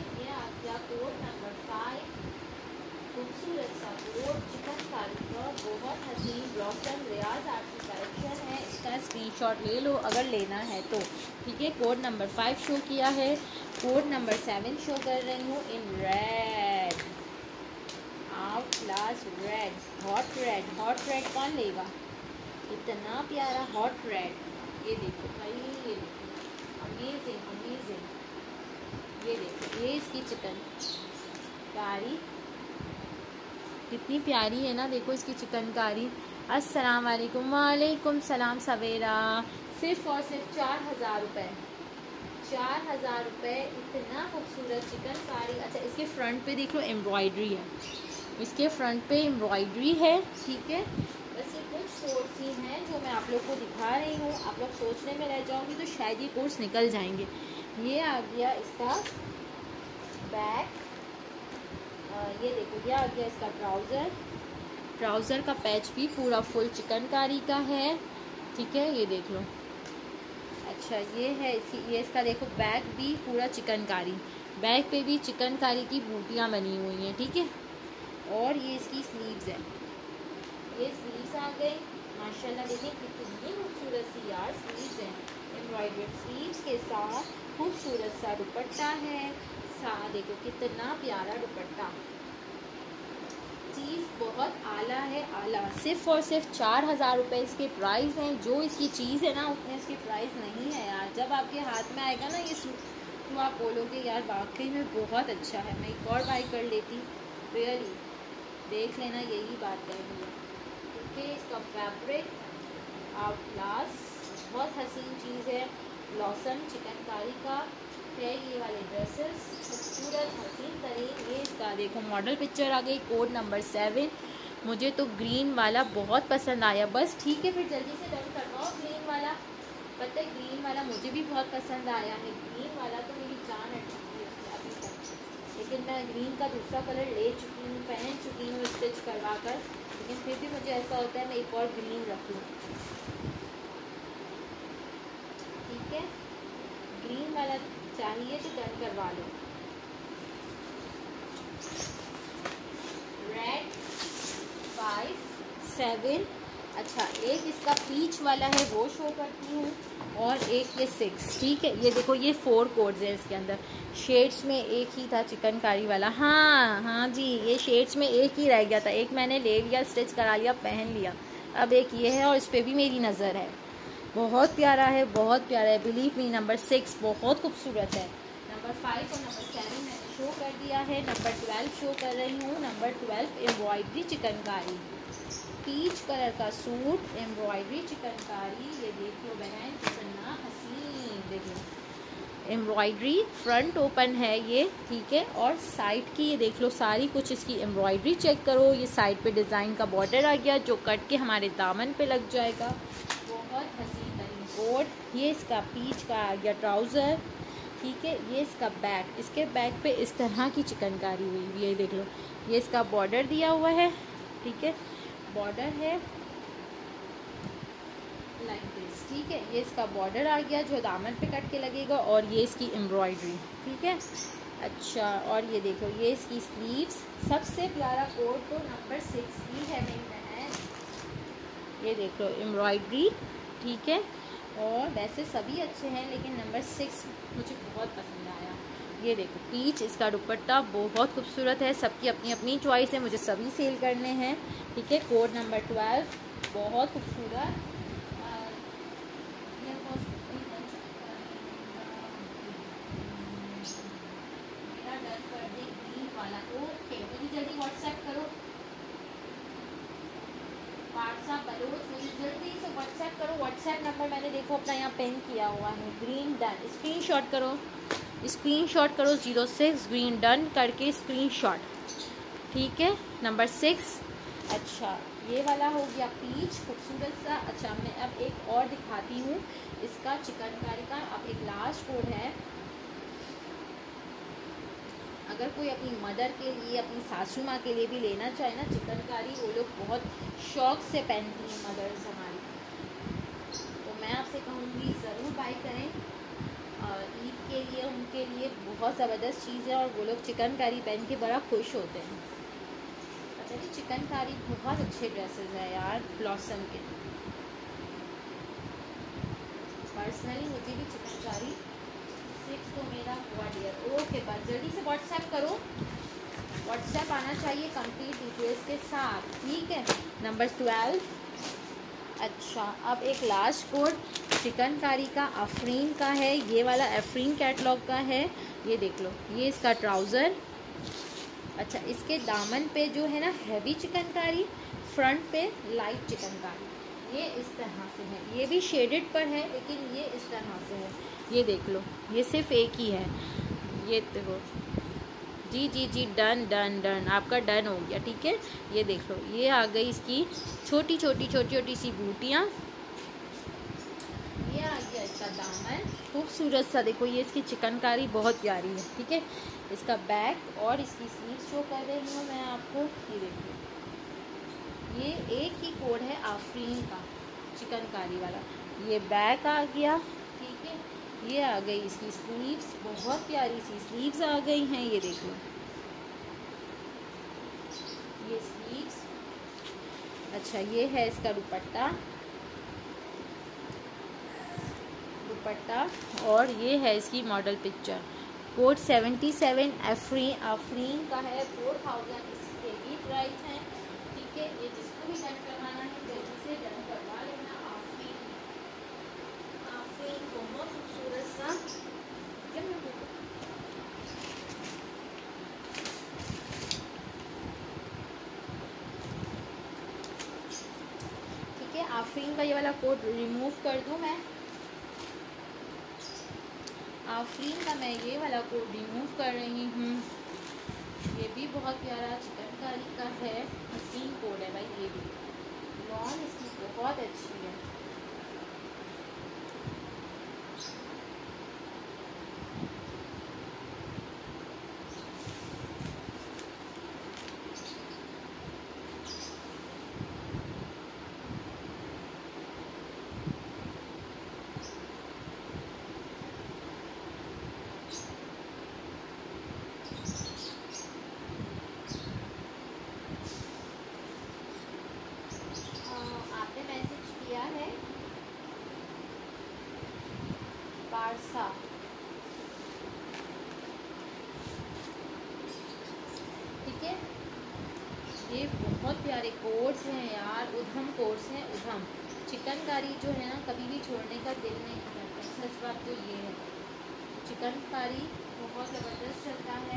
ये आ गया कोड नंबर फाइव, खूबसूरत सा कोड चिकनकारी का, बहुत हसीन ब्लॉसम रियाज आर्ट की कलेक्शन है। इसका स्क्रीनशॉट ले लो अगर लेना है तो, ठीक है। कोड नंबर फाइव शो किया है, कोड नंबर सेवन शो कर रही हूँ in red, outclass red, hot red. Hot red कौन लेगा, इतना प्यारा हॉट रेड। ये देखो भाई, ये देखो अमेजिंग अमेजिंग। ये देखो ये इसकी चिकन कारी कितनी प्यारी है ना, देखो इसकी चिकनकारी। अस्सलाम वालेकुम। वालेकुम सलाम सवेरा। सिर्फ और सिर्फ चार हज़ार रुपये, चार हज़ार रुपये। इतना खूबसूरत चिकनकारी। अच्छा इसके फ्रंट पे देख लो एम्ब्रॉयडरी है, इसके फ्रंट पे एम्ब्रॉयडरी है, ठीक है। बस ये कुछ कोर्स ही हैं जो मैं आप लोग को दिखा रही हूँ। आप लोग सोचने में रह जाओगे तो शायद ये कोर्स निकल जाएंगे। ये आ गया इसका बैक, ये देखो ये आ गया इसका ट्राउज़र। ट्राउज़र का पैच भी पूरा फुल चिकनकारी का है, ठीक है। ये देख लो। अच्छा ये है इसी, ये इसका देखो बैक भी पूरा चिकनकारी, बैक पे भी चिकनकारी की बूटियाँ बनी हुई हैं, ठीक है। और ये इसकी स्लीव्स है, ये स्लीव्स आ गई माशाल्लाह। देखिए कितनी खूबसूरत सी यार स्लीव्स हैं, एम्ब्रॉयडर्ड स्लीव्स के साथ खूबसूरत सा दुपट्टा है। सा देखो कितना प्यारा दुपट्टा, चीज़ बहुत आला है, आला। सिर्फ और सिर्फ चार हज़ार रुपये इसके प्राइस हैं। जो इसकी चीज़ है ना उतने इसकी प्राइस नहीं है यार। जब आपके हाथ में आएगा ना ये सूट तो आप बोलोगे यार वाकई में बहुत अच्छा है, मैं एक और बाई कर लेती। रियली देख लेना, यही बात है भैया, ठीक है। इसका फैब्रिक आउट क्लास, बहुत हसीन चीज़ है। ब्लॉसम चिकनकारी का है ये वाले ड्रेसेस, खूबसूरत हसीन तरीन। ये इसका देखो मॉडल पिक्चर आ गई, कोड नंबर सेवन। मुझे तो ग्रीन वाला बहुत पसंद आया। बस ठीक है फिर जल्दी से डन करवाओ ग्रीन वाला। पता है ग्रीन वाला मुझे भी बहुत पसंद आया है, ग्रीन वाला तो मेरी जान अटकी है अभी तक। लेकिन मैं ग्रीन का दूसरा कलर ले चुकी हूँ, पहन चुकी हूँ स्टिच करवा कर, लेकिन फिर भी मुझे ऐसा होता है मैं एक और ग्रीन रख लूँ, ठीक है। ग्रीन वाला चाहिए तो डन करवा लो। Red five seven. अच्छा एक इसका पीच वाला है वो शो करती हूँ, और एक ये सिक्स, ठीक है। ये देखो ये फोर कोड्स है इसके अंदर। शेड्स में एक ही था चिकनकारी वाला, हाँ हाँ जी, ये शेड्स में एक ही रह गया था। एक मैंने ले लिया, स्टिच करा लिया, पहन लिया। अब एक ये है और इस पर भी मेरी नज़र है। बहुत प्यारा है, बहुत प्यारा है, बिलीव मी। नंबर सिक्स बहुत खूबसूरत है। नंबर फाइव और नंबर सेवन मैंने शो कर दिया है, नंबर ट्वेल्व शो कर रही हूँ। Number twelve embroidery chikankari, peach colour का सूट, एम्ब्रॉयडरी चिकनकारी। ये देख लो बहन कितना हसीन, देखो एम्ब्रॉयडरी फ्रंट ओपन है ये, ठीक है। और साइड की ये देख लो सारी कुछ इसकी एम्ब्रॉयडरी चेक करो। ये साइड पे डिज़ाइन का बॉर्डर आ गया जो कट के हमारे दामन पे लग जाएगा, बहुत हसीन तरीन कोट। ये इसका पीच का आ गया ट्राउज़र, ठीक है। ये इसका बैक, इसके बैक पे इस तरह की चिकनकारी हुई, ये देख लो। ये इसका बॉर्डर दिया हुआ है, ठीक है, बॉर्डर है लाइक दिस, ठीक है। ये इसका बॉर्डर आ गया जो दामन पे कट के लगेगा, और ये इसकी एम्ब्रॉयडरी, ठीक है। अच्छा और ये देखो ये इसकी स्लीव्स। सबसे प्यारा कोट तो नंबर सिक्स की है मेरी बहन, ये देख लो एम्ब्रॉयडरी, ठीक है। और वैसे सभी अच्छे हैं लेकिन नंबर सिक्स मुझे बहुत पसंद आया। ये देखो पीच, इसका दुपट्टा बहुत खूबसूरत है। सबकी अपनी अपनी चॉइस है, मुझे सभी सेल करने हैं, ठीक है। कोड नंबर ट्वेल्व बहुत खूबसूरत। मेरा डन कर दे ग्रीन वाला, ओके मुझे जल्दी व्हाट्सएप करो, व्हाट्सएप बलोच मुझे जल्दी से व्हाट्सएप करो। व्हाट्सएप नंबर मैंने देखो अपना यहाँ पेन किया हुआ है, ग्रीन डन। स्क्रीनशॉट करो, स्क्रीनशॉट करो, जीरो सिक्स ग्रीन डन करके स्क्रीनशॉट, ठीक है। Number six. अच्छा ये वाला हो गया पीच, खूबसूरत सा। अच्छा मैं अब एक और दिखाती हूँ इसका चिकनकारी का। अब एक लास्ट कोड है, अगर कोई अपनी मदर के लिए, अपनी सासू माँ के लिए भी लेना चाहे ना चिकनकारी, वो लोग बहुत शौक़ से पहनती हैं मदर्स हमारी, तो मैं आपसे कहूँगी ज़रूर बाई करें। ईद के लिए उनके लिए बहुत ज़बरदस्त चीज़ है, और वो लोग चिकनकारी पहन के बड़ा खुश होते हैं। पता नहीं चिकनकारी बहुत अच्छे ड्रेसेस हैं यार ब्लॉसम के। पर्सनली मुझे भी चिकनकारी सिक्स तो मेरा हुआ डियर। ओके बस जल्दी से व्हाट्सएप करो, व्हाट्सएप आना चाहिए कंप्लीट डिटेल्स के साथ, ठीक है। Number twelve. अच्छा, अब एक लास्ट कोड चिकनकारी का अफरीन का है, ये वाला अफरीन कैटलॉग का है। ये देख लो, ये इसका ट्राउज़र। अच्छा, इसके दामन पे जो है ना हैवी चिकनकारी, फ्रंट पे लाइट चिकनकारी, ये इस तरह से है। ये भी शेडेड पर है लेकिन ये इस तरह से है। ये देख लो, ये सिर्फ एक ही है। ये देखो, जी जी जी डन डन डन, आपका डन हो गया, ठीक है। ये देख लो, ये आ गई इसकी छोटी छोटी छोटी छोटी सी बूटियाँ। ये आ गया इसका दामन, खूबसूरत सा। देखो, ये इसकी चिकनकारी बहुत प्यारी है, ठीक है। इसका बैक और इसकी स्लीव शो कर रही हूँ मैं आपको। ये देखो, ये एक ही कोड है आफरीन का चिकनकारी वाला। ये बैक आ गया, ठीक है। ये आ गई इसकी स्लीव्स, बहुत प्यारी सी स्लीव्स आ गई हैं। ये देख लो, ये स्लीव्स। अच्छा, ये है इसका दुपट्टा, दुपट्टा और ये है इसकी model picture. Code seventy seven Afreen Afreen का है, फोर थाउजेंड इसके भी प्राइस है, ठीक है। ये जिसको भी डन करवाना है जल्दी से डन करवा लेना। आफरीन आफरीन बहुत खूबसूरत सा, ठीक है। आफरीन का ये वाला कोड रिमूव कर दूं मैं, आफरीन का मैं ये वाला कोड रिमूव कर रही हूँ। ये भी बहुत प्यारा चिकनकारी का है, हसीन कोड है भाई। ये भी लॉन इसकी बहुत अच्छी है। पारसा, ठीक है। ये बहुत प्यारे कोट्स हैं यार, उधम कोट्स हैं। उधम चिकनकारी जो है ना, कभी भी छोड़ने का दिल नहीं करता। सच बात तो ये है, चिकनकारी बहुत ज़बरदस्त चलता है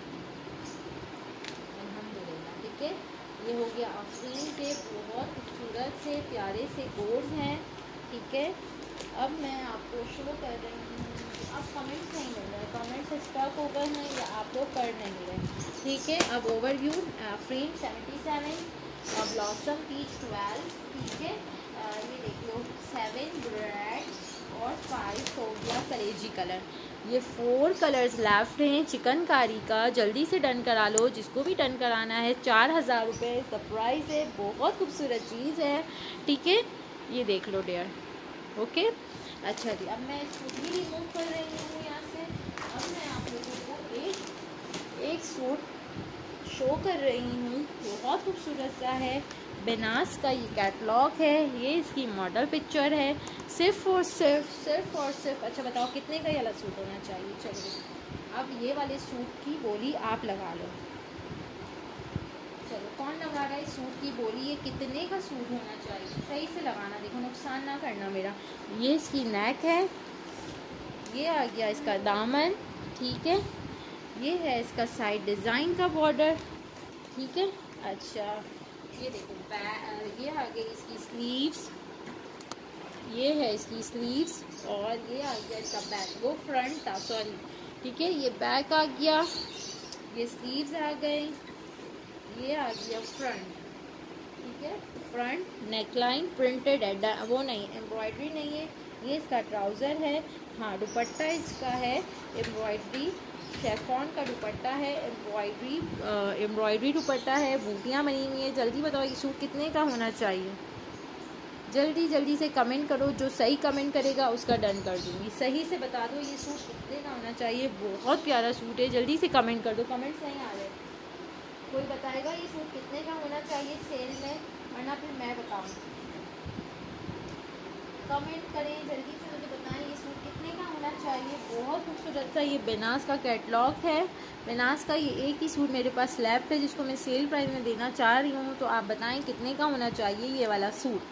अल्हम्दुलिल्लाह, ठीक है। ये हो गया आफरीन के बहुत खूबसूरत से प्यारे से कोट्स हैं, ठीक है। अब मैं आपको शो कर रही हूँ। अब कमेंट्स नहीं मिल रहे, कमेंट्स स्टॉक हो गए हैं या आप लोग कर नहीं रहे, ठीक है। अब ओवरव्यू आफरीन सेवेंटी सेवन और ब्लॉसम पीच ट्वेल्व, ठीक है। ये देख लो, सेवन रेड और फाइव हो गया कलेजी कलर। ये फोर कलर्स लेफ्ट हैं चिकनकारी का, जल्दी से डन करा लो जिसको भी डन कराना है। चार हज़ार रुपये सरप्राइज़ है, बहुत खूबसूरत चीज़ है, ठीक है। ये देख लो डियर, ओके। अच्छा जी, अब मैं इसको भी रिमूव कर रही हूँ यहाँ से। अब मैं आप लोगों को एक एक सूट शो कर रही हूँ, बहुत खूबसूरत सा है। बेनास का ये कैटलॉग है, ये इसकी मॉडल पिक्चर है। सिर्फ और सिर्फ सिर्फ और सिर्फ अच्छा बताओ कितने का ये वाला सूट होना चाहिए? चलिए अब ये वाले सूट की बोली आप लगा लो। चलो, कौन लगा रहा है सूट की बोली? ये कितने का सूट होना चाहिए? सही से लगाना, देखो नुकसान ना करना मेरा। ये इसकी नेक है, ये आ गया इसका दामन, ठीक है। ये है इसका साइड डिज़ाइन का बॉर्डर, ठीक है। अच्छा, ये देखो ये आ गई इसकी स्लीव्स, ये है इसकी स्लीव्स और ये आ गया इसका बैक, वो फ्रंट था सॉरी, ठीक है। ये बैक आ गया, ये स्लीव्स आ गई, ये आ गया फ्रंट, ठीक है। फ्रंट नेकलाइन प्रिंटेड है, वो नहीं एम्ब्रॉयडरी नहीं है। ये इसका ट्राउज़र है, हाँ दुपट्टा इसका है एम्ब्रॉयडरी, शेफॉन का दुपट्टा है, एम्ब्रॉयडरी एम्ब्रॉयडरी दुपट्टा है, बूटियाँ बनी हुई है। जल्दी बताओ ये सूट कितने का होना चाहिए? जल्दी जल्दी से कमेंट करो, जो सही कमेंट करेगा उसका डन कर दूँगी। सही से बता दो ये सूट कितने का होना चाहिए। बहुत प्यारा सूट है, जल्दी से कमेंट कर दो। कमेंट्स नहीं आ रहे, कोई बताएगा ये सूट कितने का होना चाहिए सेल में, वरना फिर मैं बताऊँगी। कमेंट करें जल्दी से, मुझे बताएं ये सूट कितने का होना चाहिए। बहुत खूबसूरत सा ये बेनास का कैटलॉग है। बेनास का ये एक ही सूट मेरे पास लेफ्ट है जिसको मैं सेल प्राइस में देना चाह रही हूँ। तो आप बताएं कितने का होना चाहिए ये वाला सूट।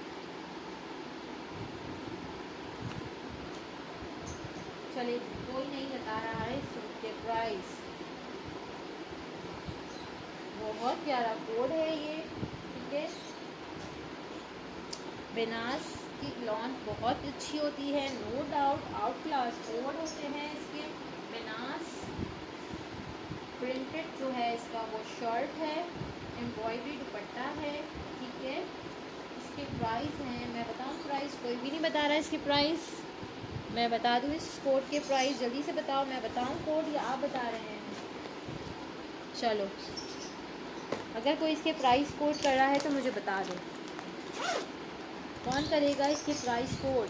चलिए, कोई नहीं बता रहा है सूट के प्राइस। बहुत प्यारा कोड है ये, ठीक है। बेनास की लॉन बहुत अच्छी होती है, no doubt. Outclass code होते हैं इसके। बेनास प्रिंटेड जो है इसका वो शर्ट है, एम्ब्रॉयडरी दुपट्टा है, ठीक है। इसके प्राइस हैं, मैं बताऊँ प्राइस, कोई भी नहीं बता रहा है इसके प्राइस। मैं बता दूँ इस कोड के प्राइस, जल्दी से बताओ। मैं बताऊँ कोड या आप बता रहे हैं? चलो, अगर कोई इसके प्राइस कोड कर रहा है तो मुझे बता दो। कौन करेगा इसके प्राइस कोड?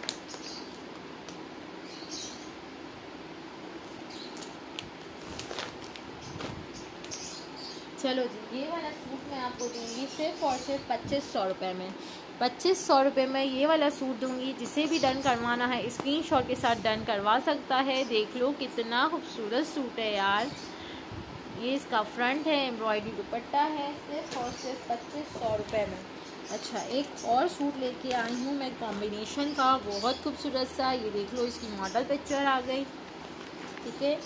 चलो जी, ये वाला सूट मैं आपको दूंगी सिर्फ और सिर्फ पच्चीस सौ रुपये में। पच्चीस सौ रुपये में ये वाला सूट दूंगी। जिसे भी डन करवाना है स्क्रीनशॉट के साथ डन करवा सकता है। देख लो कितना खूबसूरत सूट है यार। ये इसका फ्रंट है, एम्ब्रॉयडरी दुपट्टा है, सिर्फ और सिर्फ पच्चीस सौ रुपये में। अच्छा, एक और सूट लेके आई हूँ मैं कॉम्बिनेशन का, बहुत खूबसूरत सा। ये देख लो, इसकी मॉडल पिक्चर आ गई, ठीक है।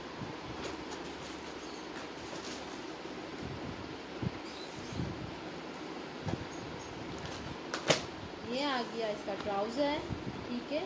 ये आ गया इसका ट्राउज़र, ठीक है।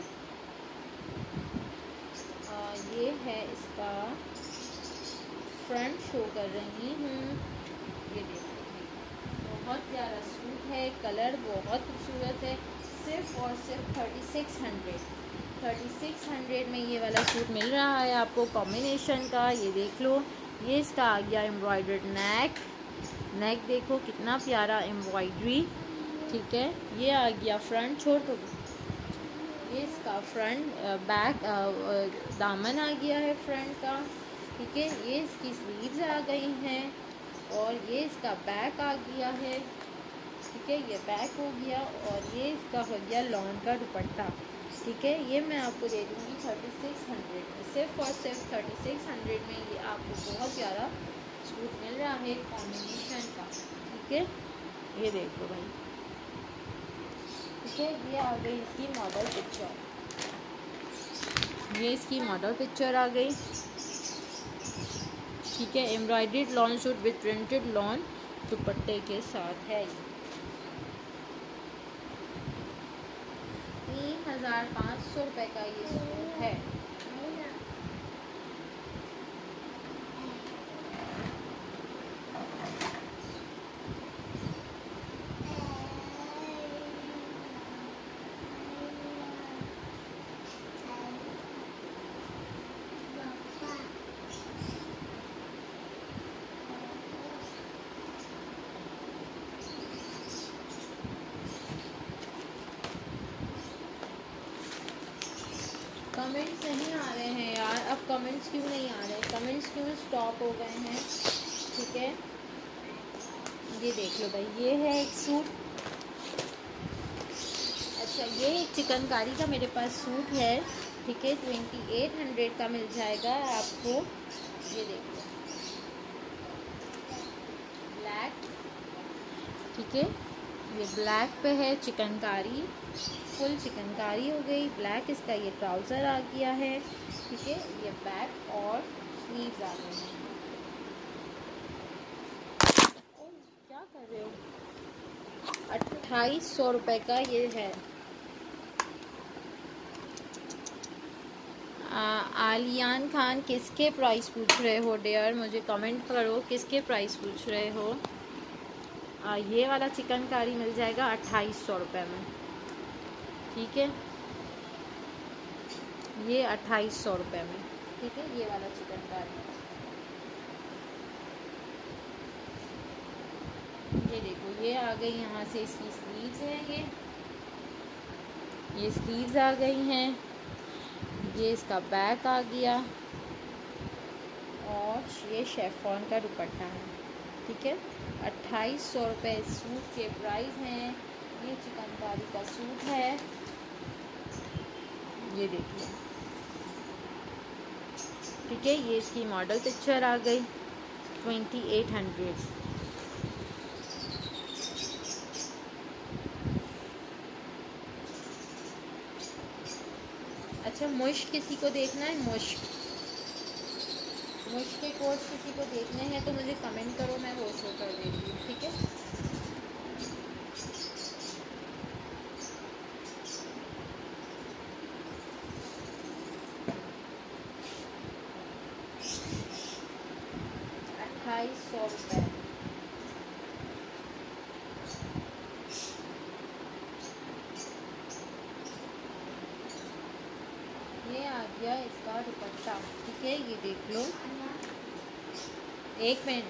आ, ये है इसका फ्रंट, शो कर रही हूँ। ये देखो, बहुत प्यारा सूट है, कलर बहुत खूबसूरत है। सिर्फ और सिर्फ thirty six hundred thirty six hundred में ये वाला सूट मिल रहा है आपको कॉम्बिनेशन का। ये देख लो, ये इसका आ गया एम्ब्रॉयडर्ड नेक। नेक देखो कितना प्यारा एम्ब्रॉयडरी, ठीक है। ये आ गया फ्रंट, छोड़ दो। ये इसका फ्रंट बैक दामन आ गया है फ्रंट का, ठीक है। ये इसकी स्लीव्स आ गई हैं और ये इसका बैक आ गया है, ठीक है। ये बैक हो गया और ये इसका हो गया लॉन का दुपट्टा, ठीक है। ये मैं आपको दे दूँगी थर्टी सिक्स हंड्रेड में। सिर्फ और सिर्फ थर्टी सिक्स हंड्रेड में ये आपको बहुत प्यारा सूट मिल रहा है कॉम्बिनेशन का, ठीक है। ये देखो भाई, ठीक है। ये आ गई इसकी मॉडल पिक्चर, ये इसकी मॉडल पिक्चर आ गई, ठीक है। Embroidered lawn suit with printed lawn दुपट्टे के साथ है। तीन हज़ार पाँच सौ रुपये का ये सूट है। कमेंट्स नहीं आ रहे हैं यार, अब कमेंट्स क्यों नहीं आ रहे? कमेंट्स क्यों स्टॉप हो गए हैं? ठीक है, ये देख लो भाई, ये है एक सूट। अच्छा, ये एक चिकनकारी का मेरे पास सूट है, ठीक है। ट्वेंटी एट हंड्रेड का मिल जाएगा आपको। ये देख लो, ब्लैक, ठीक है। ये ब्लैक पे है चिकनकारी, फुल चिकनकारी हो गई। ब्लैक इसका ये ट्राउज़र आ गया है, ठीक है। ये बैक और स्लीव्स आ गए हैं। क्या कर रहे हो? अट्ठाईस सौ रुपये का ये है। आ, आलियान खान, किसके प्राइस पूछ रहे हो डियर? मुझे कमेंट करो किसके प्राइस पूछ रहे हो। आ, ये वाला चिकनकारी मिल जाएगा अट्ठाईस सौ रुपये में, ठीक है। ये अट्ठाईस सौ रुपये में, ठीक है। ये वाला चिकनकारी, ये देखो, ये आ गई यहाँ से इसकी स्लीव्स है। ये ये स्लीव्स आ गई हैं, ये इसका बैक आ गया और ये शेफॉन का दुपट्टा है। ठीक है, अट्ठाईस सौ रुपये सूट के प्राइस हैं। ये चिकनकारी का सूट है, ये देखिए। ठीक है, ये इसकी मॉडल पिक्चर आ गई ट्वेंटी एट हंड्रेड। अच्छा, मुश्क किसी को देखना है, मुश्क मुश्क के कोर्स किसी को देखने हैं तो मुझे कमेंट करो, मैं वो शो कर देती हूँ। ठीक है, अट्ठाईस सौ रुपये। ये आ गया इसका दुपट्टा। ठीक है, ये देख लो, एक मिनट।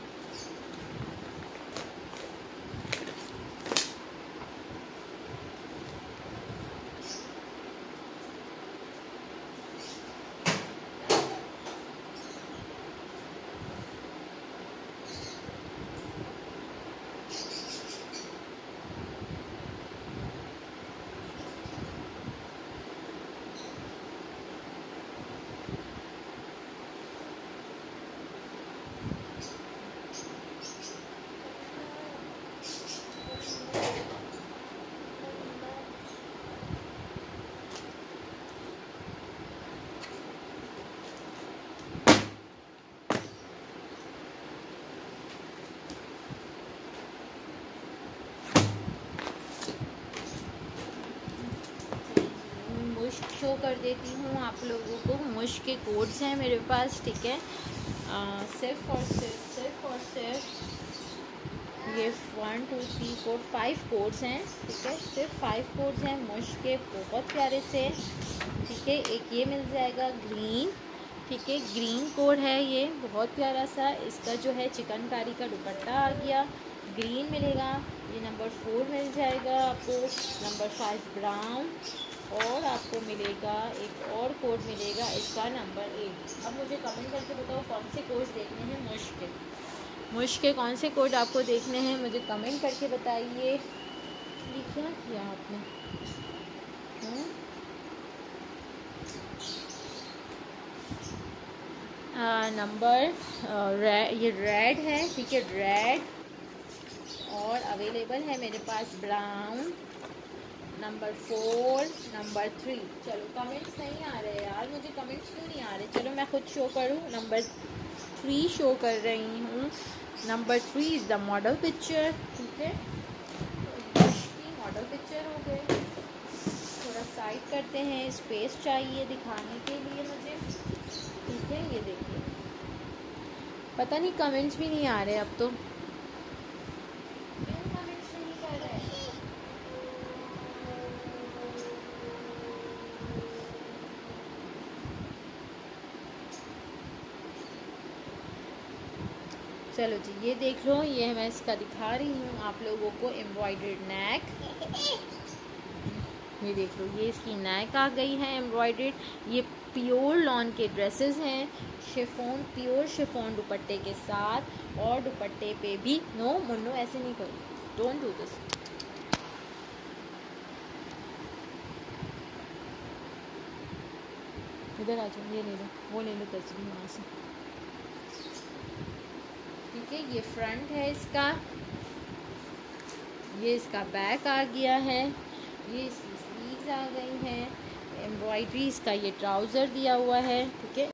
मुश्क शो कर देती हूँ आप लोगों को। मुश्क के कोड्स हैं मेरे पास। ठीक है, सिर्फ और सिर्फ सिर्फ और सिर्फ ये one two three four five codes हैं। ठीक है, सिर्फ फाइव कोड्स हैं मुश्क के, बहुत प्यारे से। ठीक है, एक ये मिल जाएगा ग्रीन। ठीक है, ग्रीन कोड है ये, बहुत प्यारा सा। इसका जो है चिकनकारी का दुपट्टा आ गया, ग्रीन मिलेगा। ये नंबर फोर मिल जाएगा आपको, नंबर फाइव ब्राउन, और आपको मिलेगा एक और कोड मिलेगा इसका नंबर एट। अब मुझे कमेंट करके बताओ कौन से कोड्स देखने हैं मुश्क के। मुश्क के कौन से कोड आपको देखने हैं, मुझे कमेंट करके बताइए। ये क्या किया आपने? नंबर रेड, ये रेड है। ठीक है, रेड, और अवेलेबल है मेरे पास brown, number four, number three. चलो, कमेंट्स नहीं आ रहे यार, मुझे कमेंट्स क्यों नहीं आ रहे? चलो मैं खुद शो करूँ, नंबर थ्री शो कर रही हूँ। Number three is the model picture. ठीक है, मॉडल पिक्चर हो गए। थोड़ा साइड करते हैं, स्पेस चाहिए दिखाने के लिए मुझे। ठीक है, ये देखिए, पता नहीं कमेंट्स भी नहीं आ रहे अब तो। चलो जी, ये देख लो, ये मैं इसका दिखा रही हूँ आप लोगों को, एम्ब्रॉयडर्ड नेक। ये देख लो, ये इसकी नेक आ गई है एम्ब्रॉयडर्ड। ये प्योर लॉन के ड्रेसेस हैं, शिफॉन, प्योर शिफॉन दुपट्टे के साथ। और दुपट्टे पे भी, नो मुन्नो ऐसे नहीं करो, डोंट डू दिस। इधर आ जाओ, ये ले लो, वो ले लो तस्वीर वहाँ से। ठीक है, ये फ्रंट है इसका, ये इसका बैक आ गया है, ये इसकी स्लीव्स आ गई हैं, एम्ब्रॉयडरी इसका ये ट्राउज़र दिया हुआ है। ठीक है।